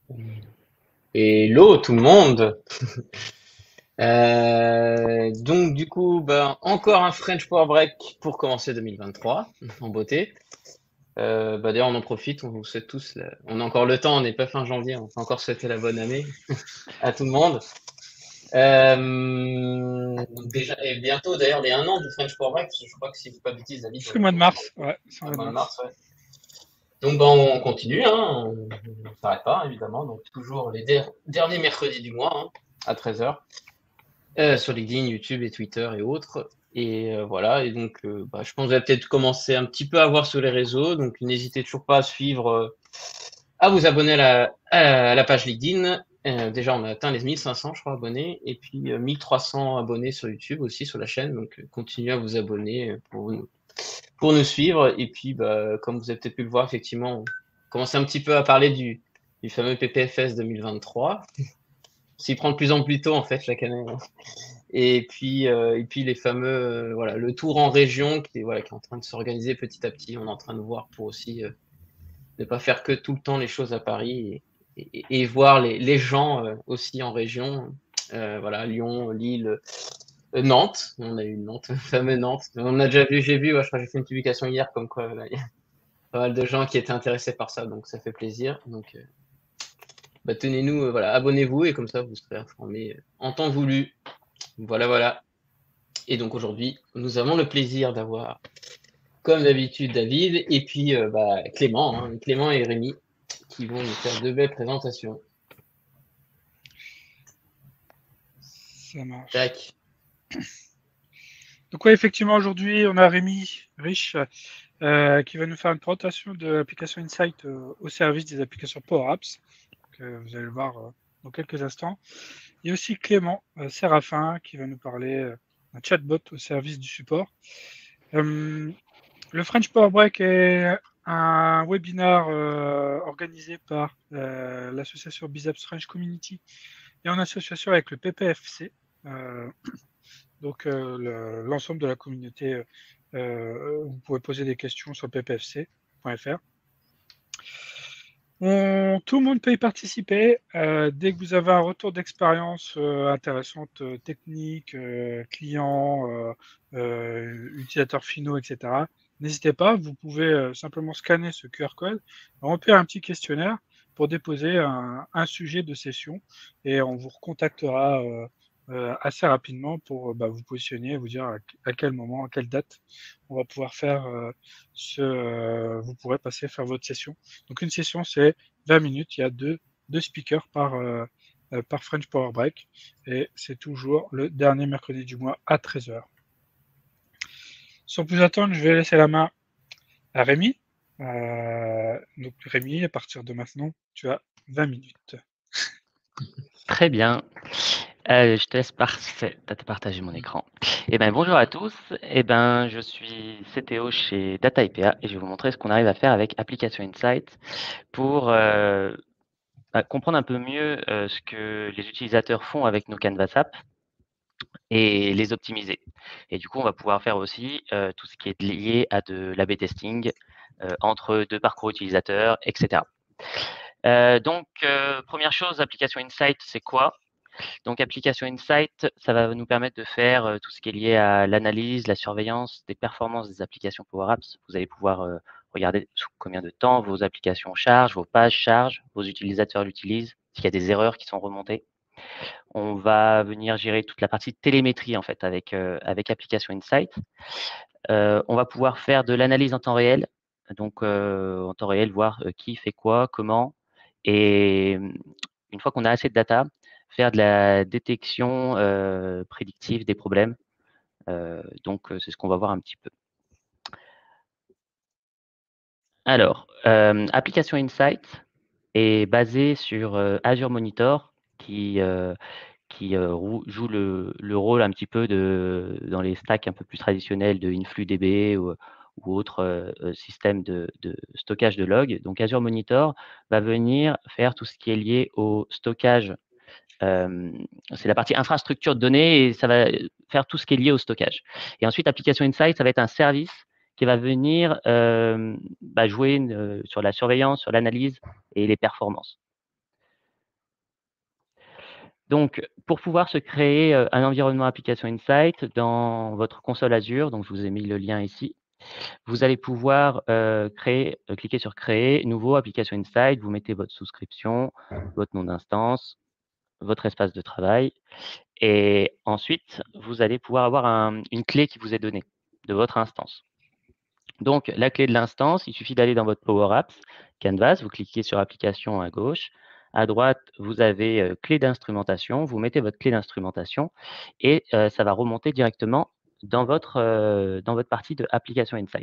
Hello tout le monde. Donc du coup, ben, encore un French Power Break pour commencer 2023 en beauté. D'ailleurs, on en profite, on vous souhaite tous, on a encore le temps, on n'est pas fin janvier, on peut encore souhaiter la bonne année à tout le monde. Déjà, et bientôt d'ailleurs les 1 an du French Power Break, je crois que si je dis pas de bêtises, David, C'est le mois de mars, ouais, c'est le au mois de mois de mars. mars, ouais. Donc ben, on continue, hein, on ne s'arrête pas évidemment, donc toujours les derniers mercredis du mois hein, à 13h. Sur LinkedIn, YouTube et Twitter et autres. Et voilà, et donc je pense que vous allez peut-être commencer un petit peu à voir sur les réseaux, donc n'hésitez toujours pas à suivre, à vous abonner à la page LinkedIn. Déjà, on a atteint les 1500, je crois, abonnés, et puis 1300 abonnés sur YouTube aussi, sur la chaîne, donc continuez à vous abonner pour nous suivre. Et puis, comme vous avez peut-être pu le voir, effectivement, on commence un petit peu à parler du fameux PPFS 2023. On s'y prend de plus en plus tôt, en fait, chaque année. Et puis les fameux, voilà, le tour en région qui est en train de s'organiser petit à petit. On est en train de voir pour aussi ne pas faire que tout le temps les choses à Paris et voir les gens aussi en région. Voilà, Lyon, Lille, Nantes. On a eu Nantes, le fameux Nantes. On a déjà vu, je crois que j'ai fait une publication hier comme quoi là, il y a pas mal de gens qui étaient intéressés par ça, donc ça fait plaisir. Donc tenez-nous, voilà, abonnez-vous et comme ça vous serez informés en temps voulu. Voilà, voilà. Et donc aujourd'hui, nous avons le plaisir d'avoir, comme d'habitude, David et puis Clément, hein, Clément et Rémi, qui vont nous faire de belles présentations. Ça marche. Tac. Donc ouais, effectivement, aujourd'hui, on a Rémi Rich qui va nous faire une présentation de l'application Insight au service des applications Power Apps, que vous allez le voir dans quelques instants. Il y a aussi Clément Séraphin qui va nous parler d'un chatbot au service du support. Le French Power Break est un webinar organisé par l'association Bizeps French Community et en association avec le PPFC, euh, donc l'ensemble de la communauté. Vous pouvez poser des questions sur ppfc.fr. Tout le monde peut y participer. Dès que vous avez un retour d'expérience intéressante, technique, client, utilisateurs finaux, etc., n'hésitez pas. Vous pouvez simplement scanner ce QR code, remplir un petit questionnaire pour déposer un sujet de session et on vous recontactera assez rapidement pour vous positionner et vous dire à quel moment, à quelle date on va pouvoir faire vous pourrez passer faire votre session. Donc une session, c'est 20 minutes, il y a deux speakers par French Power Break et c'est toujours le dernier mercredi du mois à 13h. Sans plus attendre, je vais laisser la main à Rémi. Donc Rémi, à partir de maintenant, tu as 20 minutes. Très bien. Je te laisse partager mon écran. Bonjour à tous. Je suis CTO chez Data IPA et je vais vous montrer ce qu'on arrive à faire avec Application Insight pour comprendre un peu mieux ce que les utilisateurs font avec nos Canvas Apps et les optimiser. Et du coup, on va pouvoir faire aussi tout ce qui est lié à de l'A/B testing entre deux parcours utilisateurs, etc. Première chose, Application Insight, c'est quoi? Donc, Application Insight, ça va nous permettre de faire tout ce qui est lié à l'analyse, la surveillance des performances des applications Power Apps. Vous allez pouvoir regarder sous combien de temps vos applications chargent, vos pages chargent, vos utilisateurs l'utilisent, s'il y a des erreurs qui sont remontées. On va venir gérer toute la partie télémétrie en fait avec Application Insight. On va pouvoir faire de l'analyse en temps réel, donc en temps réel, voir qui fait quoi, comment. Et une fois qu'on a assez de data, faire de la détection prédictive des problèmes. C'est ce qu'on va voir un petit peu. Alors, Application Insight est basée sur Azure Monitor qui joue le rôle un petit peu dans les stacks un peu plus traditionnels de InfluDB ou autres systèmes de stockage de logs. Donc Azure Monitor va venir faire tout ce qui est lié au stockage. C'est la partie infrastructure de données et ça va faire tout ce qui est lié au stockage. Et ensuite, Application Insight, ça va être un service qui va venir jouer sur la surveillance, sur l'analyse et les performances. Donc, pour pouvoir se créer un environnement application Insight dans votre console Azure, donc je vous ai mis le lien ici, vous allez pouvoir cliquer sur Créer, Nouveau, Application Insight, vous mettez votre souscription, votre nom d'instance, votre espace de travail, et ensuite, vous allez pouvoir avoir une clé qui vous est donnée de votre instance. Donc, la clé de l'instance, il suffit d'aller dans votre Power Apps, Canvas, vous cliquez sur Application à gauche. À droite, vous avez clé d'instrumentation. Vous mettez votre clé d'instrumentation et ça va remonter directement dans votre partie de Application Insight.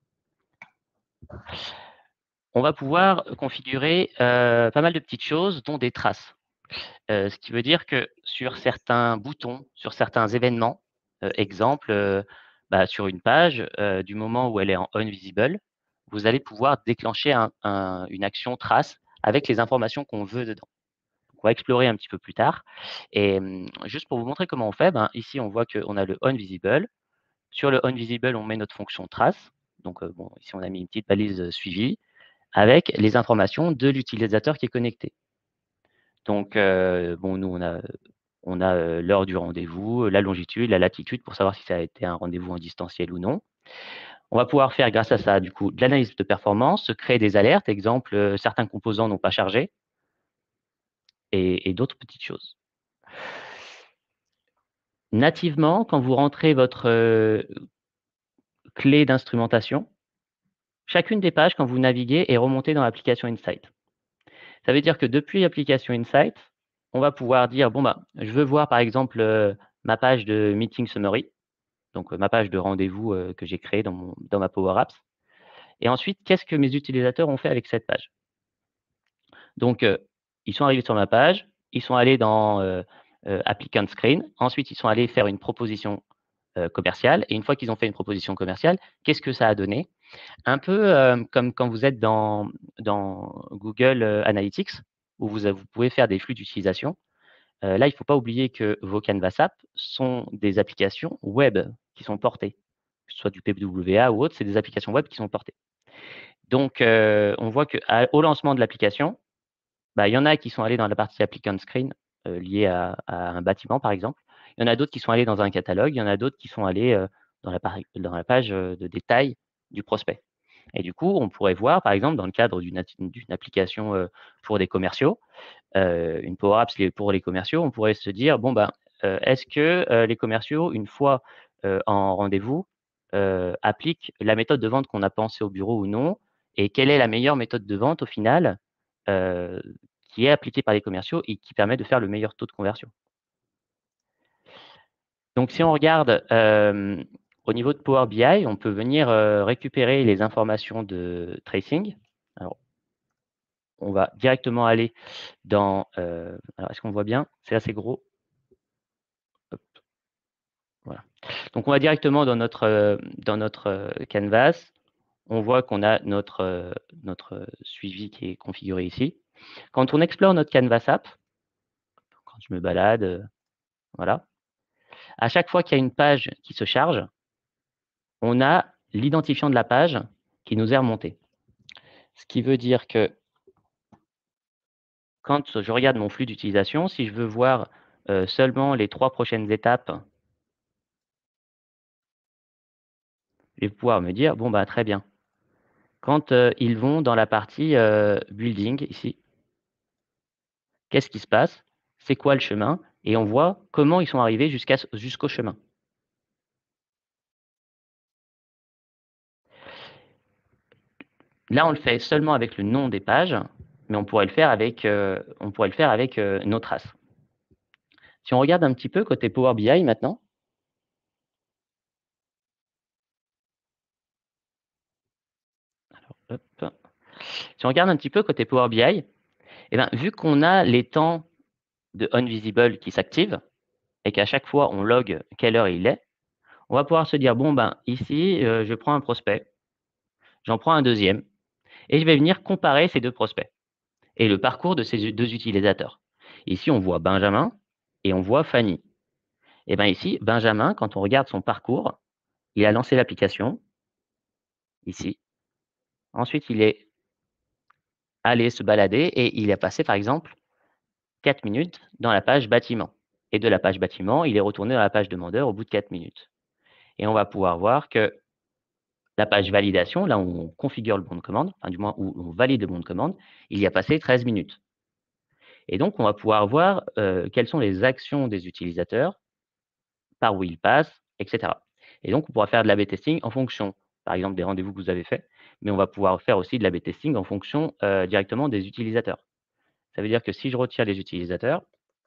On va pouvoir configurer pas mal de petites choses, dont des traces. Ce qui veut dire que sur certains boutons, sur certains événements, exemple, sur une page, du moment où elle est en on visible, vous allez pouvoir déclencher une action trace avec les informations qu'on veut dedans. On va explorer un petit peu plus tard. Et juste pour vous montrer comment on fait, ici on voit qu'on a le on visible. Sur le on visible, on met notre fonction trace. Donc ici on a mis une petite balise suivie avec les informations de l'utilisateur qui est connecté. Donc nous on a l'heure du rendez-vous, la longitude, la latitude pour savoir si ça a été un rendez-vous en distanciel ou non. On va pouvoir faire, grâce à ça, du coup, de l'analyse de performance, créer des alertes, exemple, certains composants n'ont pas chargé, et d'autres petites choses. Nativement, quand vous rentrez votre clé d'instrumentation, chacune des pages, quand vous naviguez, est remontée dans l'application Insight. Ça veut dire que depuis l'application Insight, on va pouvoir dire, je veux voir, par exemple, ma page de Meeting Summary, donc ma page de rendez-vous que j'ai créée dans ma Power Apps. Et ensuite, qu'est-ce que mes utilisateurs ont fait avec cette page? Donc, ils sont arrivés sur ma page, ils sont allés dans Applicant Screen. Ensuite, ils sont allés faire une proposition commerciale. Et une fois qu'ils ont fait une proposition commerciale, qu'est-ce que ça a donné? Un peu comme quand vous êtes dans Google Analytics, où vous pouvez faire des flux d'utilisation. Là, il ne faut pas oublier que vos Canvas Apps sont des applications web qui sont portées, que ce soit du PWA ou autre, c'est des applications web qui sont portées. Donc, on voit qu'au lancement de l'application, il y en a qui sont allés dans la partie Applicant Screen liée à un bâtiment, par exemple. Il y en a d'autres qui sont allés dans un catalogue. Il y en a d'autres qui sont allés dans la page de détail du prospect. Et du coup, on pourrait voir, par exemple, dans le cadre d'une application pour des commerciaux, une Power Apps pour les commerciaux, on pourrait se dire, est-ce que les commerciaux, une fois en rendez-vous, appliquent la méthode de vente qu'on a pensée au bureau ou non? Et quelle est la meilleure méthode de vente au final qui est appliquée par les commerciaux et qui permet de faire le meilleur taux de conversion? Donc, si on regarde au niveau de Power BI, on peut venir récupérer les informations de tracing. Alors, on va directement aller dans... alors, est-ce qu'on voit bien? C'est assez gros. Hop. Voilà. Donc, on va directement dans notre Canvas. On voit qu'on a notre suivi qui est configuré ici. Quand on explore notre Canvas App, quand je me balade, voilà, à chaque fois qu'il y a une page qui se charge, on a l'identifiant de la page qui nous est remonté. Ce qui veut dire que quand je regarde mon flux d'utilisation, si je veux voir seulement les 3 prochaines étapes, je vais pouvoir me dire, très bien. Quand ils vont dans la partie building, ici, qu'est-ce qui se passe? C'est quoi le chemin? Et on voit comment ils sont arrivés jusqu'au chemin. Là, on le fait seulement avec le nom des pages, mais on pourrait le faire avec nos traces. Si on regarde un petit peu côté Power BI maintenant, alors, hop. Si on regarde un petit peu côté Power BI, vu qu'on a les temps de onVisible qui s'activent et qu'à chaque fois on log quelle heure il est, on va pouvoir se dire, ici, je prends un prospect, j'en prends un deuxième, et je vais venir comparer ces 2 prospects et le parcours de ces 2 utilisateurs. Ici, on voit Benjamin et on voit Fanny. Et ici, Benjamin, quand on regarde son parcours, il a lancé l'application, ici. Ensuite, il est allé se balader et il est passé, par exemple, 4 minutes dans la page bâtiment. Et de la page bâtiment, il est retourné dans la page demandeur au bout de 4 minutes. Et on va pouvoir voir que la page validation, là où on configure le bon de commande, enfin du moins où on valide le bon de commande, il y a passé 13 minutes. Et donc, on va pouvoir voir quelles sont les actions des utilisateurs, par où ils passent, etc. Et donc, on pourra faire de l'A/B testing en fonction, par exemple, des rendez-vous que vous avez faits, mais on va pouvoir faire aussi de l'A/B testing en fonction directement des utilisateurs. Ça veut dire que si je retire les utilisateurs,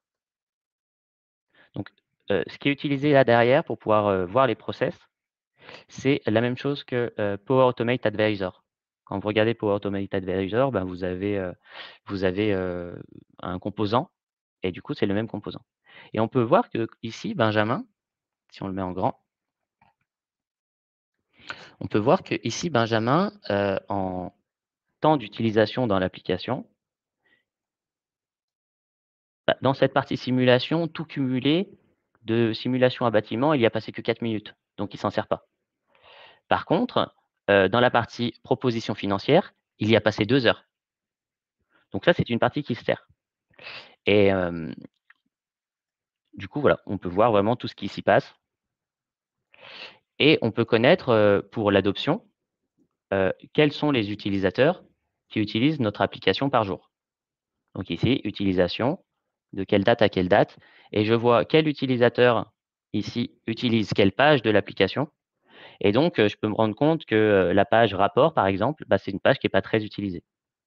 donc ce qui est utilisé là derrière pour pouvoir voir les process, c'est la même chose que Power Automate Advisor. Quand vous regardez Power Automate Advisor, ben, vous avez un composant, et du coup, c'est le même composant. Et on peut voir que ici, Benjamin, si on le met en grand, on peut voir que ici, Benjamin, en temps d'utilisation dans l'application, bah, dans cette partie simulation, tout cumulé de simulation à bâtiment, il n'y a passé que 4 minutes, donc il ne s'en sert pas. Par contre, dans la partie proposition financière, il y a passé 2 heures. Donc ça, c'est une partie qui se sert. Et du coup, voilà, on peut voir vraiment tout ce qui s'y passe. Et on peut connaître, pour l'adoption, quels sont les utilisateurs qui utilisent notre application par jour. Donc ici, utilisation, de quelle date à quelle date. Et je vois quel utilisateur, ici, utilise quelle page de l'application. Et donc, je peux me rendre compte que la page rapport, par exemple, bah, c'est une page qui n'est pas très utilisée.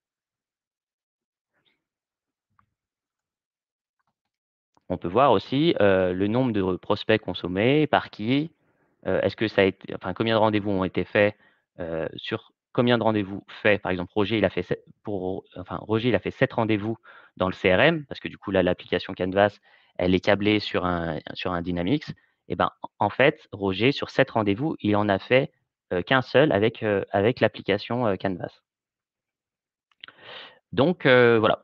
On peut voir aussi le nombre de prospects consommés, par qui, est-ce que ça a été, enfin, combien de rendez-vous ont été faits sur combien de rendez-vous faits. Par exemple, Roger, il a fait 7 rendez-vous dans le CRM, parce que du coup, là, l'application Canvas, elle est câblée sur un Dynamics. Et ben, en fait, Roger, sur 7 rendez-vous, il en a fait qu'un seul avec l'application Canvas. Donc, voilà.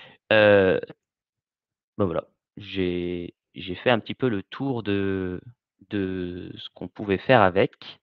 Ben voilà, j'ai fait un petit peu le tour de ce qu'on pouvait faire avec.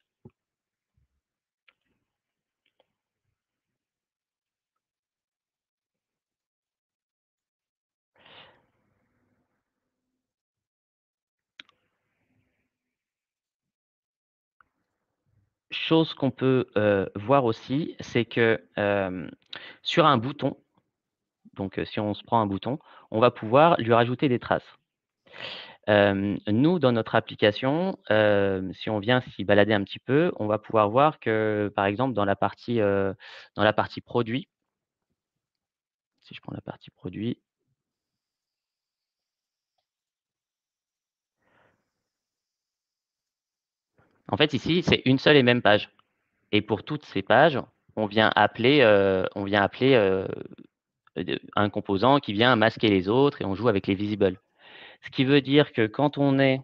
Chose qu'on peut voir aussi, c'est que sur un bouton, donc si on se prend un bouton, on va pouvoir lui rajouter des traces. Nous, dans notre application, si on vient s'y balader un petit peu, on va pouvoir voir que, par exemple, dans la partie produit, si je prends la partie produit, en fait, ici, c'est une seule et même page. Et pour toutes ces pages, on vient appeler un composant qui vient masquer les autres et on joue avec les visibles. Ce qui veut dire que quand on est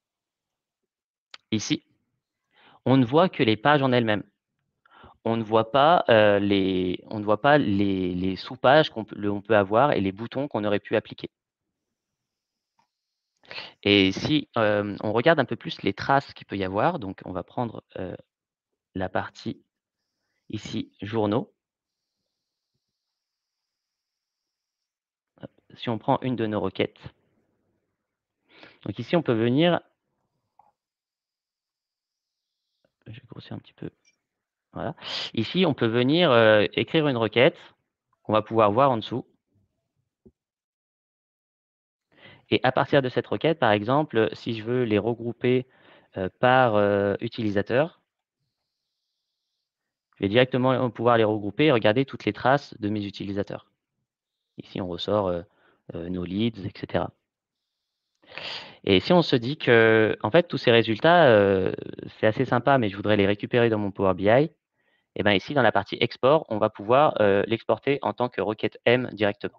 ici, on ne voit que les pages en elles-mêmes. On ne voit pas les sous-pages qu'on peut avoir et les boutons qu'on aurait pu appliquer. Et si on regarde un peu plus les traces qu'il peut y avoir, donc on va prendre la partie ici journaux. Si on prend une de nos requêtes, donc ici on peut venir, je vais grossir un petit peu, voilà. Ici on peut venir écrire une requête qu'on va pouvoir voir en dessous. Et à partir de cette requête, par exemple, si je veux les regrouper par utilisateur, je vais directement pouvoir les regrouper et regarder toutes les traces de mes utilisateurs. Ici, on ressort nos leads, etc. Et si on se dit que, en fait, tous ces résultats, c'est assez sympa, mais je voudrais les récupérer dans mon Power BI, et bien ici, dans la partie export, on va pouvoir l'exporter en tant que requête M directement.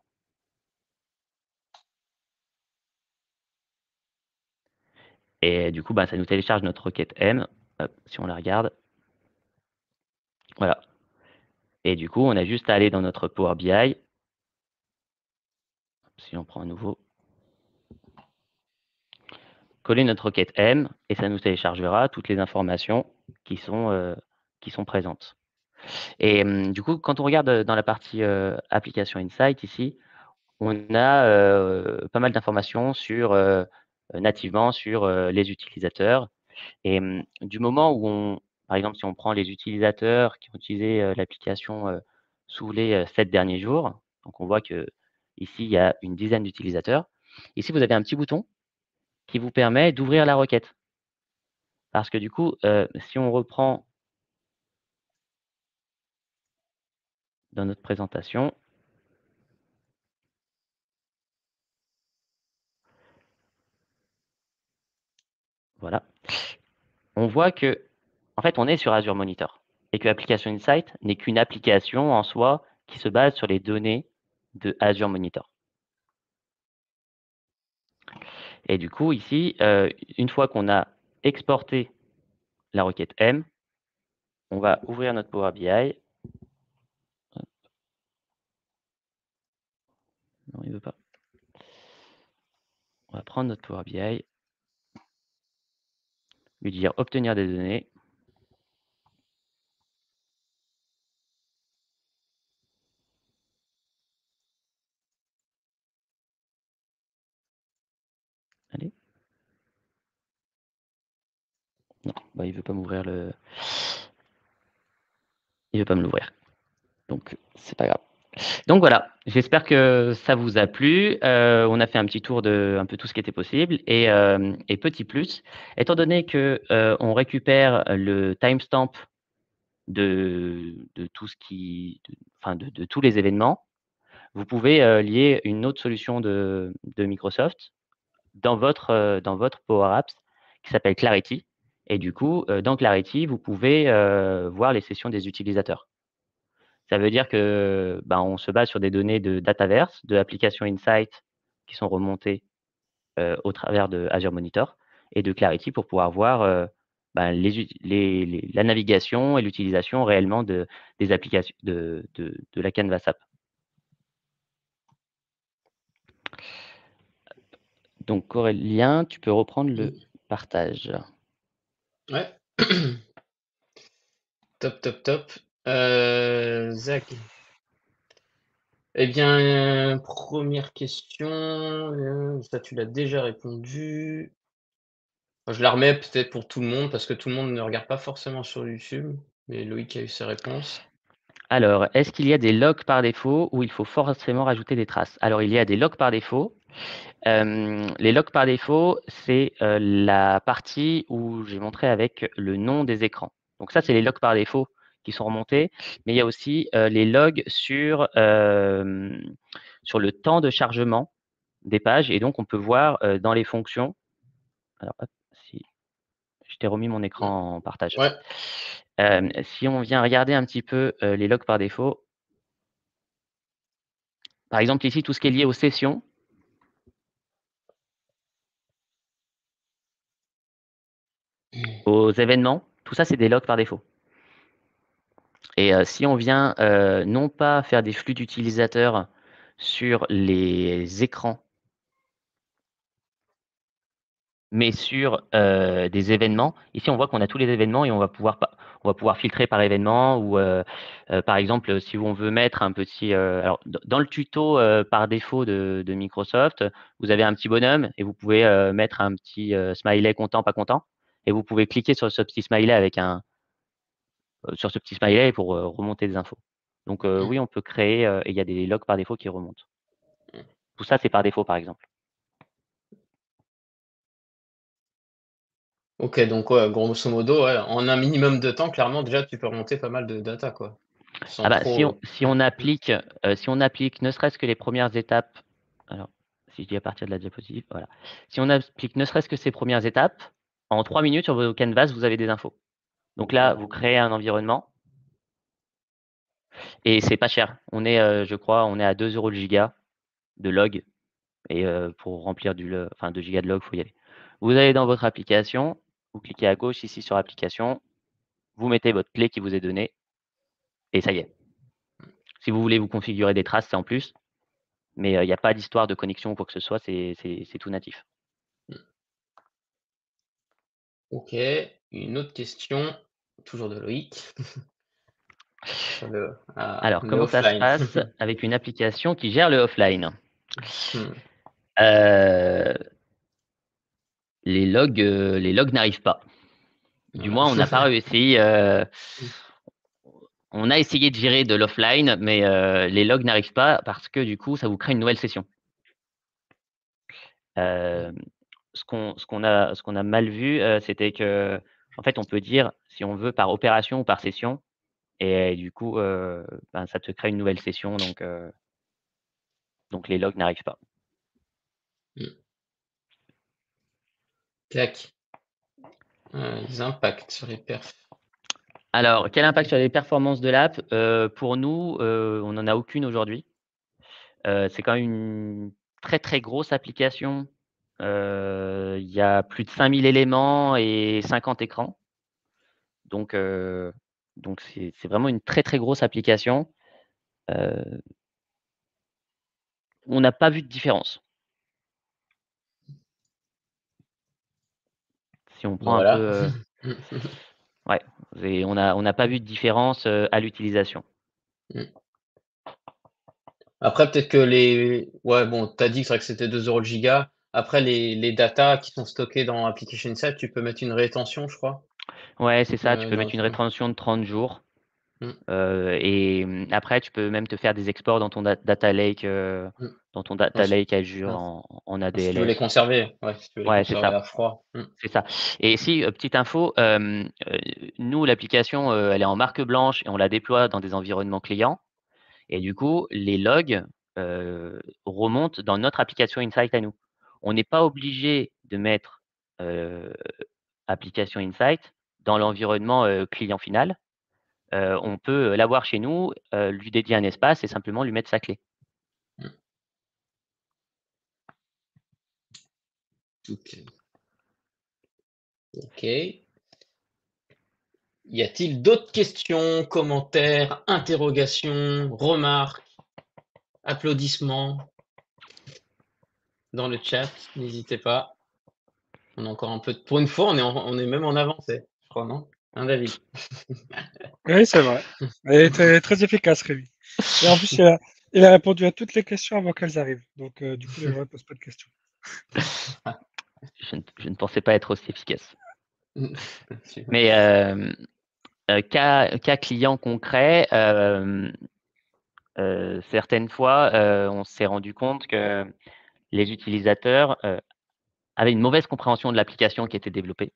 Et du coup, ben, ça nous télécharge notre requête M, si on la regarde. Voilà. Et du coup, on a juste à aller dans notre Power BI. Si on prend à nouveau, coller notre requête M, et ça nous téléchargera toutes les informations qui sont présentes. Et du coup, quand on regarde dans la partie Application Insight ici, on a pas mal d'informations nativement sur les utilisateurs. Et du moment où par exemple, si on prend les utilisateurs qui ont utilisé l'application sous les 7 derniers jours, donc on voit que ici il y a une dizaine d'utilisateurs. Ici, vous avez un petit bouton qui vous permet d'ouvrir la requête. Parce que du coup, si on reprend dans notre présentation, voilà, on voit que, en fait, on est sur Azure Monitor et que Application Insight n'est qu'une application en soi qui se base sur les données de Azure Monitor. Et du coup, ici, une fois qu'on a exporté la requête M, on va ouvrir notre Power BI. Non, il ne veut pas. On va prendre notre Power BI, lui dire obtenir des données. Allez. Non, bah, il ne veut pas m'ouvrir le. Il ne veut pas me l'ouvrir. Donc, c'est pas grave. Donc voilà, j'espère que ça vous a plu. On a fait un petit tour de un peu tout ce qui était possible. Et petit plus, étant donné que on récupère le timestamp de tout ce qui, de tous les événements, vous pouvez lier une autre solution de Microsoft dans votre Power Apps qui s'appelle Clarity. Et du coup, dans Clarity, vous pouvez voir les sessions des utilisateurs. Ça veut dire que on se base sur des données de Dataverse, de Application Insight qui sont remontées au travers de Azure Monitor et de Clarity pour pouvoir voir la navigation et l'utilisation réellement des applications de la Canvas App. Donc Aurélien, tu peux reprendre le partage. Ouais. Top. Zach. Eh bien, première question, ça tu l'as déjà répondu. Je la remets peut-être pour tout le monde parce que tout le monde ne regarde pas forcément sur YouTube, mais Loïc a eu ses réponses. Alors, est-ce qu'il y a des logs par défaut ou il faut forcément rajouter des traces? Alors, il y a des logs par défaut. Les logs par défaut, c'est la partie où j'ai montré avec le nom des écrans. Donc ça, c'est les logs par défaut qui sont remontés, mais il y a aussi les logs sur le temps de chargement des pages, et donc on peut voir dans les fonctions. Alors, hop, si je t'ai remis mon écran en partage. Ouais. Si on vient regarder un petit peu les logs par défaut, par exemple ici, tout ce qui est lié aux sessions, aux événements, tout ça, c'est des logs par défaut. Et si on vient non pas faire des flux d'utilisateurs sur les écrans, mais sur des événements, ici on voit qu'on a tous les événements et on va pouvoir filtrer par événement ou par exemple si on veut mettre un petit… alors dans le tuto par défaut de Microsoft, vous avez un petit bonhomme et vous pouvez mettre un petit smiley content, pas content, et vous pouvez cliquer sur ce petit smiley avec sur ce petit smiley pour remonter des infos. Donc oui, on peut créer et il y a des logs par défaut qui remontent. Tout ça, c'est par défaut, par exemple. Ok, donc grosso modo, ouais, en un minimum de temps, clairement, déjà, tu peux remonter pas mal de data, quoi. Sans trop… Si on applique ne serait-ce que les premières étapes, alors si je dis à partir de la diapositive, voilà. Si on applique ne serait-ce que ces premières étapes, en 3 minutes sur vos canvas, vous avez des infos. Donc là, vous créez un environnement et c'est pas cher. On est, je crois, on est à 2 € le giga de log. Et pour remplir 2 gigas de log, il faut y aller. Vous allez dans votre application, vous cliquez à gauche ici sur application, vous mettez votre clé qui vous est donnée, et ça y est. Si vous voulez vous configurer des traces, c'est en plus, mais il n'y a pas d'histoire de connexion ou quoi que ce soit, c'est tout natif. Ok, une autre question, toujours de Loïc. Alors, comment ça se passe avec une application qui gère le offline? Les logs n'arrivent pas. Du moins, on n'a pas réussi. On a essayé de gérer de l'offline, mais les logs n'arrivent pas parce que du coup, ça vous crée une nouvelle session. Ce qu'on a mal vu, c'était que, en fait, on peut dire si on veut par opération ou par session, et du coup, ça te crée une nouvelle session, donc les logs n'arrivent pas. Tac. Les impacts sur les perfs. Alors, quel impact sur les performances de l'app? Pour nous, on n'en a aucune aujourd'hui. C'est quand même une très, très grosse application. Il y a plus de 5000 éléments et 50 écrans. Donc c'est vraiment une très, très grosse application. On n'a pas vu de différence. Si on prend un peu, ouais, on n'a pas vu de différence, à l'utilisation. Après, peut-être que ouais, bon, tu as dit que c'est vrai que c'était 2 € le giga. Après, les datas qui sont stockées dans Application Insight, tu peux mettre une rétention, je crois. Ouais, c'est ça, tu peux Dans le mettre une truc. rétention de 30 jours. Après, tu peux même te faire des exports dans ton data lake, Azure en ADLS. Si tu veux les conserver, si tu veux les conserver à froid. C'est ça. Et si, petite info, nous, l'application, elle est en marque blanche et on la déploie dans des environnements clients. Et du coup, les logs remontent dans notre application Insight à nous. On n'est pas obligé de mettre application Insight dans l'environnement client final. On peut l'avoir chez nous, lui dédier un espace et simplement lui mettre sa clé. OK. Y a-t-il d'autres questions, commentaires, interrogations, remarques, applaudissements dans le chat? N'hésitez pas. On a encore un peu pour une fois, on est même en avancée, je crois, non? Hein, David? Oui, c'est vrai. Elle est très, très efficace, Rémi. Et en plus, il a répondu à toutes les questions avant qu'elles arrivent. Donc, du coup, les gens ne posent pas de questions. Je ne pensais pas être aussi efficace. Mais cas client concret, certaines fois, on s'est rendu compte que les utilisateurs avaient une mauvaise compréhension de l'application qui était développée.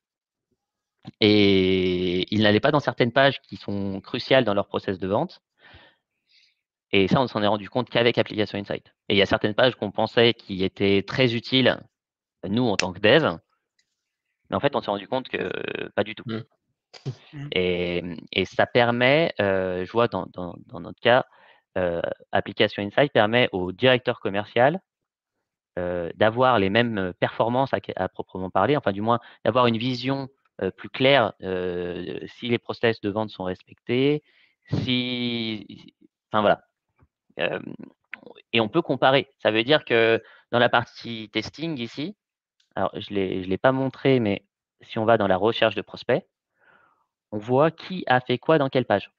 Et ils n'allaient pas dans certaines pages qui sont cruciales dans leur process de vente. Et ça, on s'en est rendu compte qu'avec Application Insight. Et il y a certaines pages qu'on pensait qui étaient très utiles, nous, en tant que dev, mais en fait, on s'est rendu compte que pas du tout. Et ça permet, je vois dans notre cas, Application Insight permet au directeur commercial d'avoir les mêmes performances à proprement parler, enfin du moins d'avoir une vision plus claire si les process de vente sont respectés, enfin voilà. Et on peut comparer. Ça veut dire que dans la partie testing ici, alors je l'ai pas montré, mais si on va dans la recherche de prospects, on voit qui a fait quoi dans quelle page.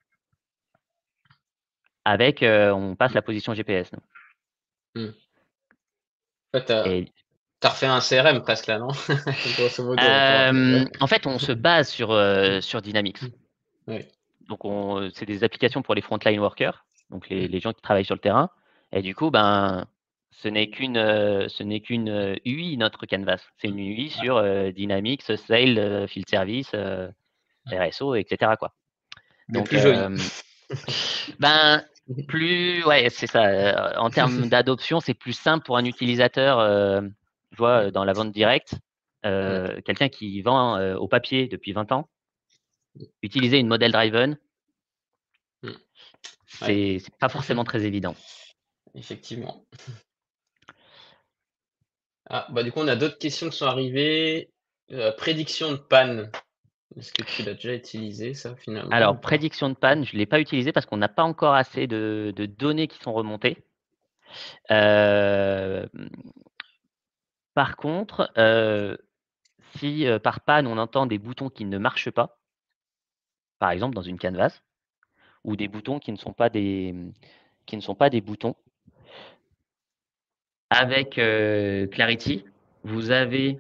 Avec, on passe la position GPS. En fait, tu as refait un CRM presque là, non? Grosso modo. En fait, on se base sur Dynamics. Oui. Donc, c'est des applications pour les frontline workers, donc les gens qui travaillent sur le terrain. Et du coup, ce n'est qu'une UI, notre canvas. C'est une UI sur Dynamics, Sales, Field Service, RSO, etc. quoi. Donc, plus joli. Ouais, c'est ça. En termes d'adoption, c'est plus simple pour un utilisateur, je vois dans la vente directe, quelqu'un qui vend au papier depuis 20 ans, utiliser une model driven, c'est pas forcément très évident. Effectivement. Du coup, on a d'autres questions qui sont arrivées. Prédiction de panne. Est-ce que tu l'as déjà utilisé, ça, finalement? Alors, prédiction de panne, je ne l'ai pas utilisé parce qu'on n'a pas encore assez de données qui sont remontées. Par contre, si par panne, on entend des boutons qui ne marchent pas, par exemple dans une canvas, ou des boutons qui ne sont pas des boutons, avec Clarity, vous avez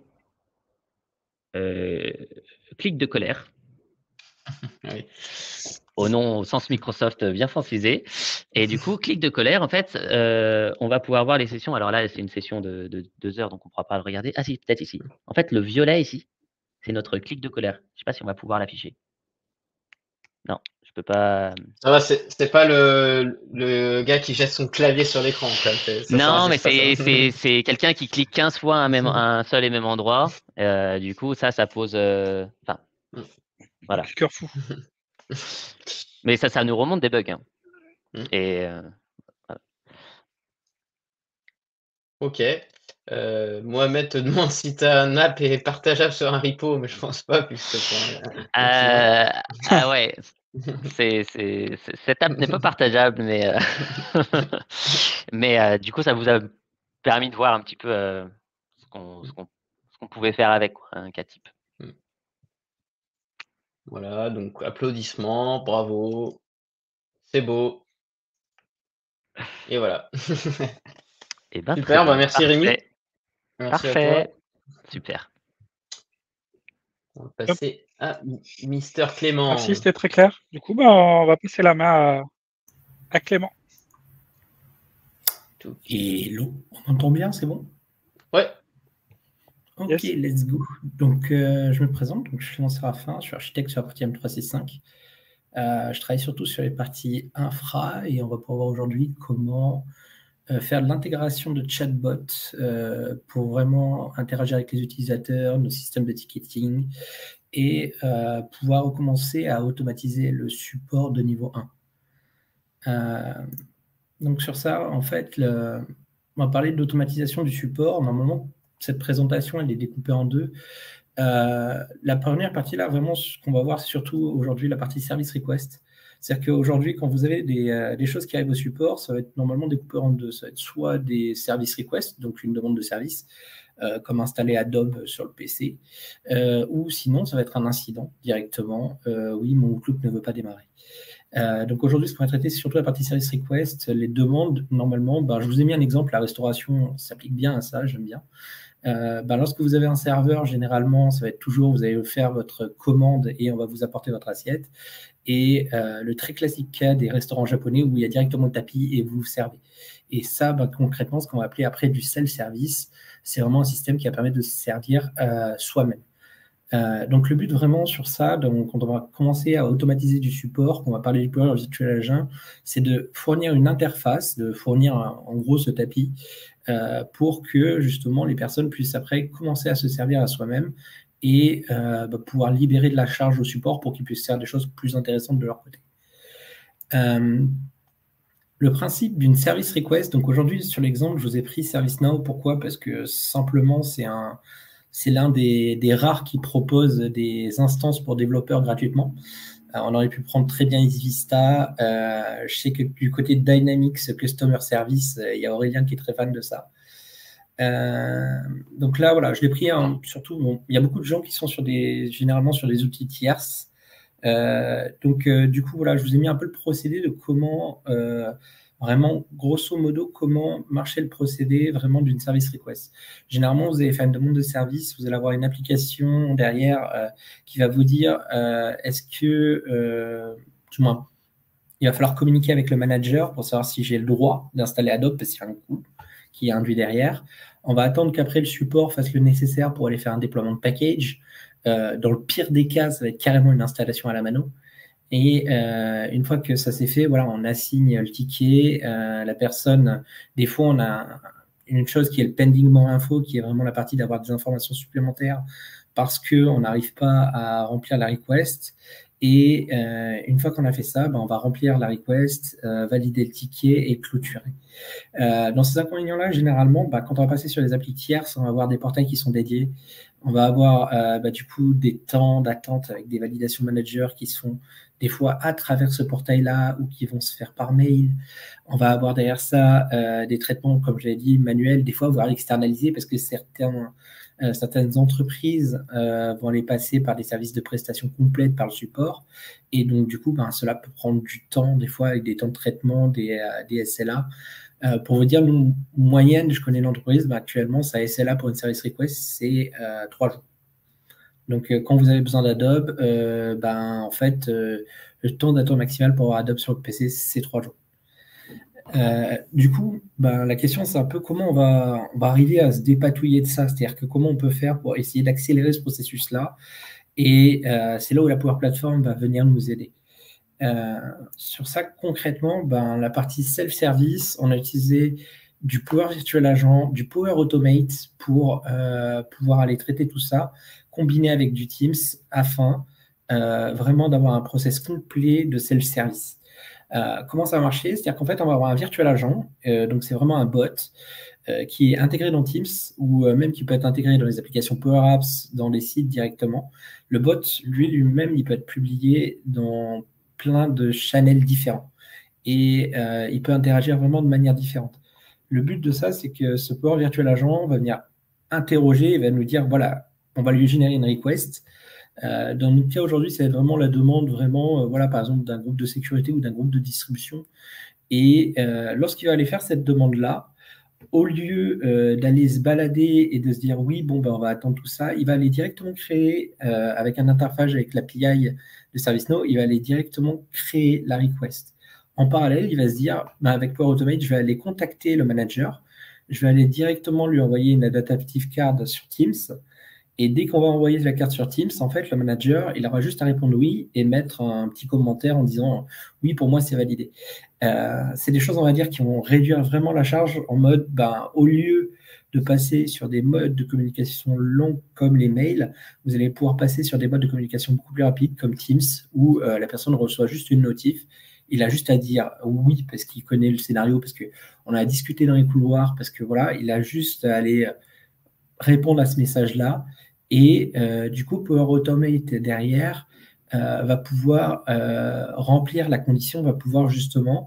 clic de colère. Oui. Au sens Microsoft bien francisé. Et du coup, clic de colère, en fait, on va pouvoir voir les sessions. Alors là, c'est une session de 2 heures, donc on ne pourra pas le regarder. Ah si, peut-être ici. En fait, le violet ici, c'est notre clic de colère. Je ne sais pas si on va pouvoir l'afficher. Non, je peux pas. Ça va, c'est pas le gars qui jette son clavier sur l'écran. Non, mais pas ça. c'est quelqu'un qui clique 15 fois à un seul et même endroit. Du coup, ça pose. Enfin, voilà. Cliqueur fou. Mais ça nous remonte des bugs. Hein. Et Ok. Mohamed te demande si ta app est partageable sur un repo, mais je pense pas, puisque ah ouais, cette app n'est pas partageable, mais, mais du coup, ça vous a permis de voir un petit peu ce qu'on pouvait faire avec quoi, un cas type. Voilà, donc applaudissements, bravo, c'est beau. Et voilà. Et ben, Super, bah merci parfait. Rémi. Merci à toi. Super. On va passer à Mister Clément. Merci, c'était très clair. Du coup, on va passer la main à Clément. Hello, on entend bien, c'est bon? Ouais. Ok, yes. Let's go. Donc, je me présente, donc, je suis Clément Séraphin, je suis architecte sur la partie M365. Je travaille surtout sur les parties infra et on va pouvoir voir aujourd'hui comment faire de l'intégration de chatbots pour vraiment interagir avec les utilisateurs, nos systèmes de ticketing et pouvoir recommencer à automatiser le support de niveau 1. Donc sur ça, en fait, on va parler d'automatisation du support. Normalement, cette présentation, elle est découpée en deux. La première partie, là, vraiment, ce qu'on va voir, c'est surtout aujourd'hui la partie service request. C'est-à-dire qu'aujourd'hui, quand vous avez des choses qui arrivent au support, ça va être normalement découpé en deux. Ça va être soit des service requests, donc une demande de service, comme installer Adobe sur le PC, ou sinon, ça va être un incident directement. Oui, mon Outlook ne veut pas démarrer. Donc aujourd'hui, ce qu'on va traiter, c'est surtout la partie service request. Les demandes, normalement, je vous ai mis un exemple, la restauration s'applique bien à ça, j'aime bien. Lorsque vous avez un serveur, généralement, ça va être toujours, vous allez faire votre commande et on va vous apporter votre assiette. Et le très classique cas des restaurants japonais où il y a directement le tapis et vous vous servez. Et ça, concrètement, ce qu'on va appeler après du self-service, c'est vraiment un système qui va permettre de se servir soi-même. Donc le but vraiment sur ça, donc, quand on va commencer à automatiser du support, qu'on va parler du Power Virtual Agent, c'est de fournir une interface, de fournir en gros ce tapis pour que justement les personnes puissent après commencer à se servir à soi-même et pouvoir libérer de la charge au support pour qu'ils puissent faire des choses plus intéressantes de leur côté. Le principe d'une service request, donc aujourd'hui sur l'exemple, je vous ai pris ServiceNow. Pourquoi? Parce que simplement c'est l'un des rares qui propose des instances pour développeurs gratuitement. On aurait pu prendre très bien EasyVista. Je sais que du côté de Dynamics Customer Service, il y a Aurélien qui est très fan de ça. Donc là, voilà, je l'ai pris surtout, il y a beaucoup de gens qui sont généralement sur des outils tierces. Du coup, voilà, je vous ai mis un peu le procédé de comment, vraiment, grosso modo, comment marchait le procédé vraiment d'une service request. Généralement, vous allez faire une demande de service, vous allez avoir une application derrière qui va vous dire est-ce que, du moins, il va falloir communiquer avec le manager pour savoir si j'ai le droit d'installer Adobe parce qu'il y a un coût qui est induit derrière. On va attendre qu'après le support fasse le nécessaire pour aller faire un déploiement de package. Dans le pire des cas, ça va être carrément une installation à la mano. Et une fois que ça s'est fait, voilà, on assigne le ticket. La personne, des fois, on a une chose qui est le pending more info, qui est vraiment la partie d'avoir des informations supplémentaires parce qu'on n'arrive pas à remplir la request. Et une fois qu'on a fait ça, on va remplir la request, valider le ticket et clôturer. Dans ces inconvénients-là, généralement, quand on va passer sur les applis tierces, on va avoir des portails qui sont dédiés. On va avoir du coup des temps d'attente avec des validations managers qui sont des fois à travers ce portail-là ou qui vont se faire par mail. On va avoir derrière ça des traitements, comme je l'ai dit, manuels, des fois voire externalisés parce que certaines entreprises vont aller passer par des services de prestation complète par le support. Et donc, du coup, cela peut prendre du temps, des fois avec des temps de traitement, des SLA. Pour vous dire, une moyenne, je connais l'entreprise, actuellement, sa SLA pour une service request, c'est 3 jours. Donc, quand vous avez besoin d'Adobe, en fait, le temps d'attente maximal pour avoir Adobe sur le PC, c'est 3 jours. Du coup, la question, c'est un peu comment on va arriver à se dépatouiller de ça. C'est-à-dire que comment on peut faire pour essayer d'accélérer ce processus-là. Et c'est là où la Power Platform va venir nous aider. Sur ça, concrètement, la partie self-service, on a utilisé du Power Virtual Agent, du Power Automate pour pouvoir aller traiter tout ça, combiné avec du Teams, afin vraiment d'avoir un process complet de self-service. Comment ça va marcher? C'est-à-dire qu'en fait, on va avoir un Virtual Agent, donc c'est vraiment un bot qui est intégré dans Teams ou même qui peut être intégré dans les applications Power Apps, dans les sites directement. Le bot, lui-même, il peut être publié dans plein de channels différents et il peut interagir vraiment de manière différente. Le but de ça, c'est que ce Power Virtual Agent va venir interroger et va nous dire, voilà, on va lui générer une request. Dans notre cas aujourd'hui, ça va être vraiment la demande, vraiment, par exemple, d'un groupe de sécurité ou d'un groupe de distribution. Et lorsqu'il va aller faire cette demande-là, au lieu d'aller se balader et de se dire oui, on va attendre tout ça, il va aller directement créer, avec un interface avec l'API de ServiceNow, il va aller directement créer la request. En parallèle, il va se dire, avec Power Automate, je vais aller contacter le manager, je vais aller directement lui envoyer une adaptive card sur Teams, et dès qu'on va envoyer la carte sur Teams, en fait, le manager, il aura juste à répondre oui et mettre un petit commentaire en disant oui, pour moi, c'est validé. C'est des choses, on va dire, qui vont réduire vraiment la charge en mode, au lieu de passer sur des modes de communication longs comme les mails, vous allez pouvoir passer sur des modes de communication beaucoup plus rapides comme Teams, où la personne reçoit juste une notif. Il a juste à dire oui parce qu'il connaît le scénario, parce qu'on a discuté dans les couloirs, parce que voilà, il a juste à aller répondre à ce message-là. Et du coup, Power Automate derrière va pouvoir remplir la condition, va pouvoir justement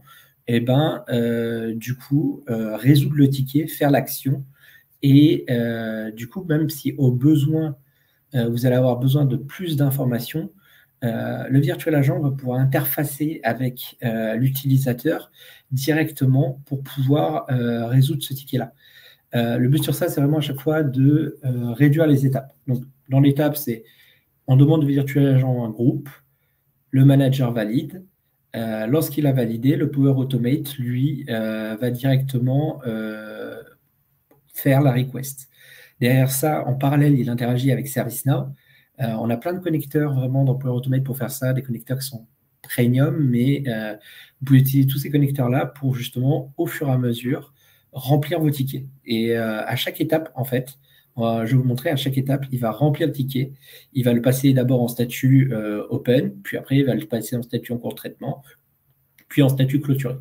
résoudre le ticket, faire l'action. Et du coup, même si au besoin, vous allez avoir besoin de plus d'informations, le Virtual Agent va pouvoir interfacer avec l'utilisateur directement pour pouvoir résoudre ce ticket-là. Le but sur ça, c'est vraiment à chaque fois de réduire les étapes. Donc, dans l'étape, c'est on demande au Virtual Agent un groupe, le manager valide. Lorsqu'il a validé, le Power Automate, lui, va directement faire la request. Derrière ça, en parallèle, il interagit avec ServiceNow. On a plein de connecteurs vraiment dans Power Automate pour faire ça, des connecteurs qui sont premium, mais vous pouvez utiliser tous ces connecteurs-là pour justement, au fur et à mesure, remplir vos tickets. Et à chaque étape, en fait, je vais vous montrer, à chaque étape, il va remplir le ticket. Il va le passer d'abord en statut open, puis après, il va le passer en statut en cours de traitement, puis en statut clôturé.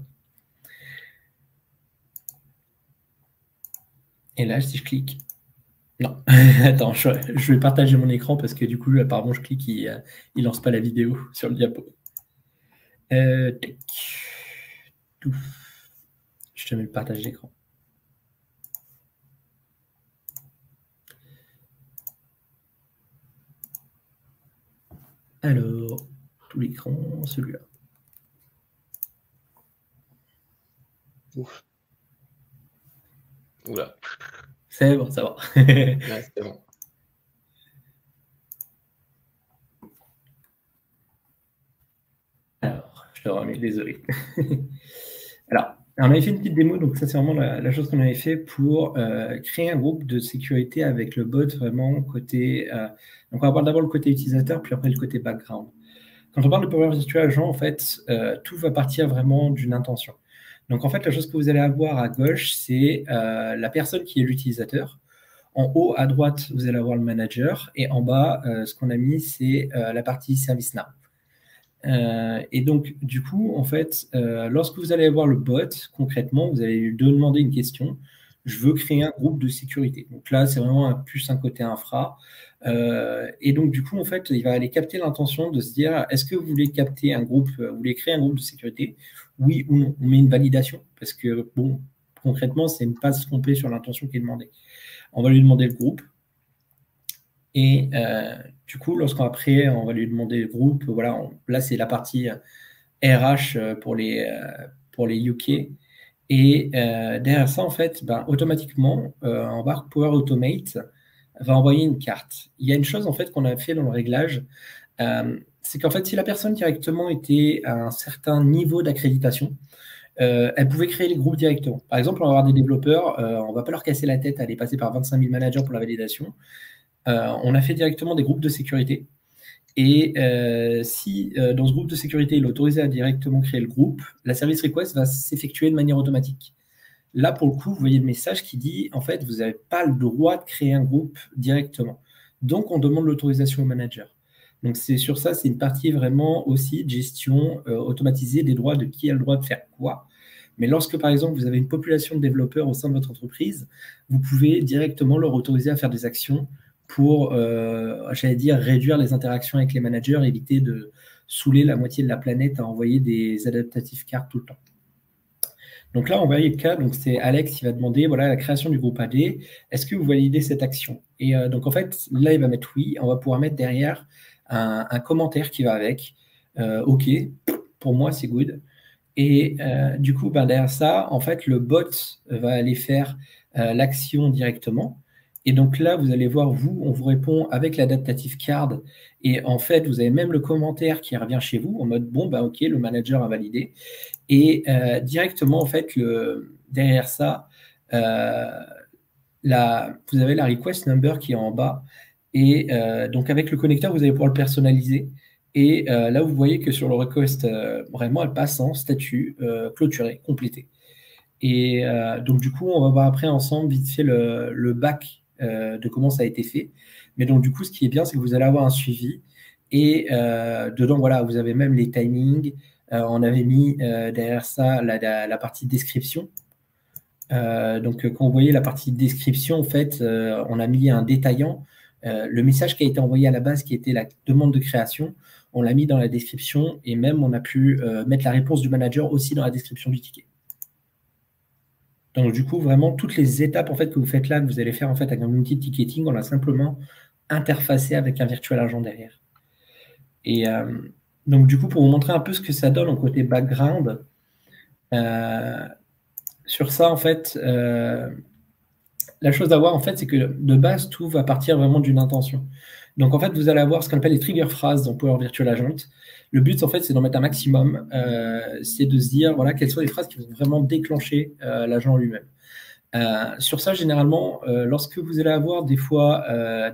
Et là, si je clique... Non, attends, je vais partager mon écran parce que du coup, apparemment, je clique, il lance pas la vidéo sur le diapo. Je te mets le partage d'écran. Alors, tout l'écran, celui-là. Ouf. Oula. C'est bon, ça va. Ouais, c'est bon. Alors, je te remets, désolé. Alors, on avait fait une petite démo, donc ça c'est vraiment la chose qu'on avait fait pour créer un groupe de sécurité avec le bot vraiment côté... donc on va voir d'abord le côté utilisateur, puis après le côté background. Quand on parle de Power Virtual Agent, en fait, tout va partir vraiment d'une intention. Donc en fait, la chose que vous allez avoir à gauche, c'est la personne qui est l'utilisateur. En haut, à droite, vous allez avoir le manager. Et en bas, ce qu'on a mis, c'est la partie ServiceNow. Et donc, du coup, en fait, lorsque vous allez avoir le bot, concrètement, vous allez lui demander une question. Je veux créer un groupe de sécurité. Donc là, c'est vraiment plus un côté infra. Et donc, du coup, en fait, il va aller capter l'intention de se dire, est-ce que vous voulez capter un groupe, vous voulez créer un groupe de sécurité? Oui ou non? On met une validation parce que, bon, concrètement, c'est ne pas se tromper sur l'intention qui est demandée. On va lui demander le groupe. Et du coup, lorsqu'après, on va lui demander le groupe, voilà, là, c'est la partie RH pour les UK. Et derrière ça, en fait, automatiquement, Embark Power Automate va envoyer une carte. Il y a une chose en fait qu'on a fait dans le réglage, c'est qu'en fait, si la personne directement était à un certain niveau d'accréditation, elle pouvait créer les groupes directement. Par exemple, on va avoir des développeurs, on ne va pas leur casser la tête à aller passer par 25 000 managers pour la validation. On a fait directement des groupes de sécurité. Et si dans ce groupe de sécurité, il est autorisé à directement créer le groupe, la service request va s'effectuer de manière automatique. Là, pour le coup, vous voyez le message qui dit, en fait, vous n'avez pas le droit de créer un groupe directement. Donc, on demande l'autorisation au manager. Donc, c'est sur ça, c'est une partie vraiment aussi de gestion automatisée des droits de qui a le droit de faire quoi. Mais lorsque, par exemple, vous avez une population de développeurs au sein de votre entreprise, vous pouvez directement leur autoriser à faire des actions pour, j'allais dire, réduire les interactions avec les managers, éviter de saouler la moitié de la planète à envoyer des adaptative cards tout le temps. Donc là, on va le cas, donc c'est Alex qui va demander, voilà, la création du groupe AD, est-ce que vous validez cette action? Et donc en fait, là, il va mettre oui, on va pouvoir mettre derrière un commentaire qui va avec, OK, pour moi, c'est good. Et du coup, derrière ça, en fait, le bot va aller faire l'action directement. Et donc là, vous allez voir, on vous répond avec l'adaptative card. Et en fait, vous avez même le commentaire qui revient chez vous en mode, bon, OK, le manager a validé. Et directement, en fait, derrière ça, vous avez la request number qui est en bas. Et donc, avec le connecteur, vous allez pouvoir le personnaliser. Et là, vous voyez que sur le request, vraiment, elle passe en statut clôturé, complété. Et donc, du coup, on va voir après ensemble vite fait le back de comment ça a été fait. Mais donc, du coup, ce qui est bien, c'est que vous allez avoir un suivi. Et dedans, voilà, vous avez même les timings. On avait mis derrière ça la partie description. Donc, quand vous voyez la partie description, en fait, on a mis un détaillant. Le message qui a été envoyé à la base, qui était la demande de création, on l'a mis dans la description et même on a pu mettre la réponse du manager aussi dans la description du ticket. Donc, du coup, vraiment, toutes les étapes en fait, que vous faites là, que vous allez faire en fait, avec un outil de ticketing, on l'a simplement interfacé avec un virtual agent derrière. Et donc, du coup, pour vous montrer un peu ce que ça donne en côté background, sur ça, en fait, la chose à voir, en fait, c'est que de base, tout va partir vraiment d'une intention. Donc, en fait, vous allez avoir ce qu'on appelle les trigger phrases dans Power Virtual Agent. Le but, en fait, c'est d'en mettre un maximum. C'est de se dire, voilà, quelles sont les phrases qui vont vraiment déclencher l'agent lui-même. Sur ça, généralement, lorsque vous allez avoir des fois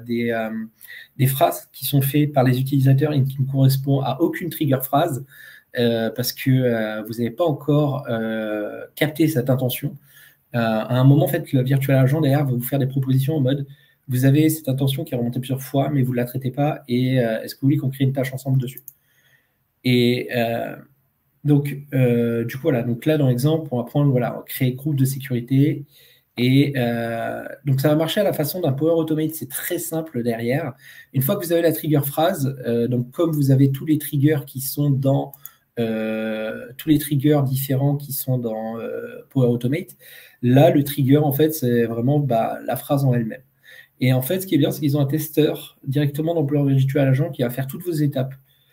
des phrases qui sont faites par les utilisateurs et qui ne correspondent à aucune trigger phrase, parce que vous n'avez pas encore capté cette intention, à un moment, en fait, le virtual agent derrière va vous faire des propositions en mode vous avez cette intention qui est remontée plusieurs fois, mais vous ne la traitez pas, et est-ce que vous voulez qu'on crée une tâche ensemble dessus? Et donc, du coup, voilà. Donc là, dans l'exemple, on va prendre, voilà, créer groupe de sécurité. Et donc, ça va marcher à la façon d'un Power Automate. C'est très simple derrière. Une fois que vous avez la trigger phrase, donc comme vous avez tous les triggers qui sont dans tous les triggers différents qui sont dans Power Automate, là, le trigger, en fait, c'est vraiment la phrase en elle-même. Et en fait, ce qui est bien, c'est qu'ils ont un testeur directement dans Power Virtual Agent qui va faire toutes vos étapes.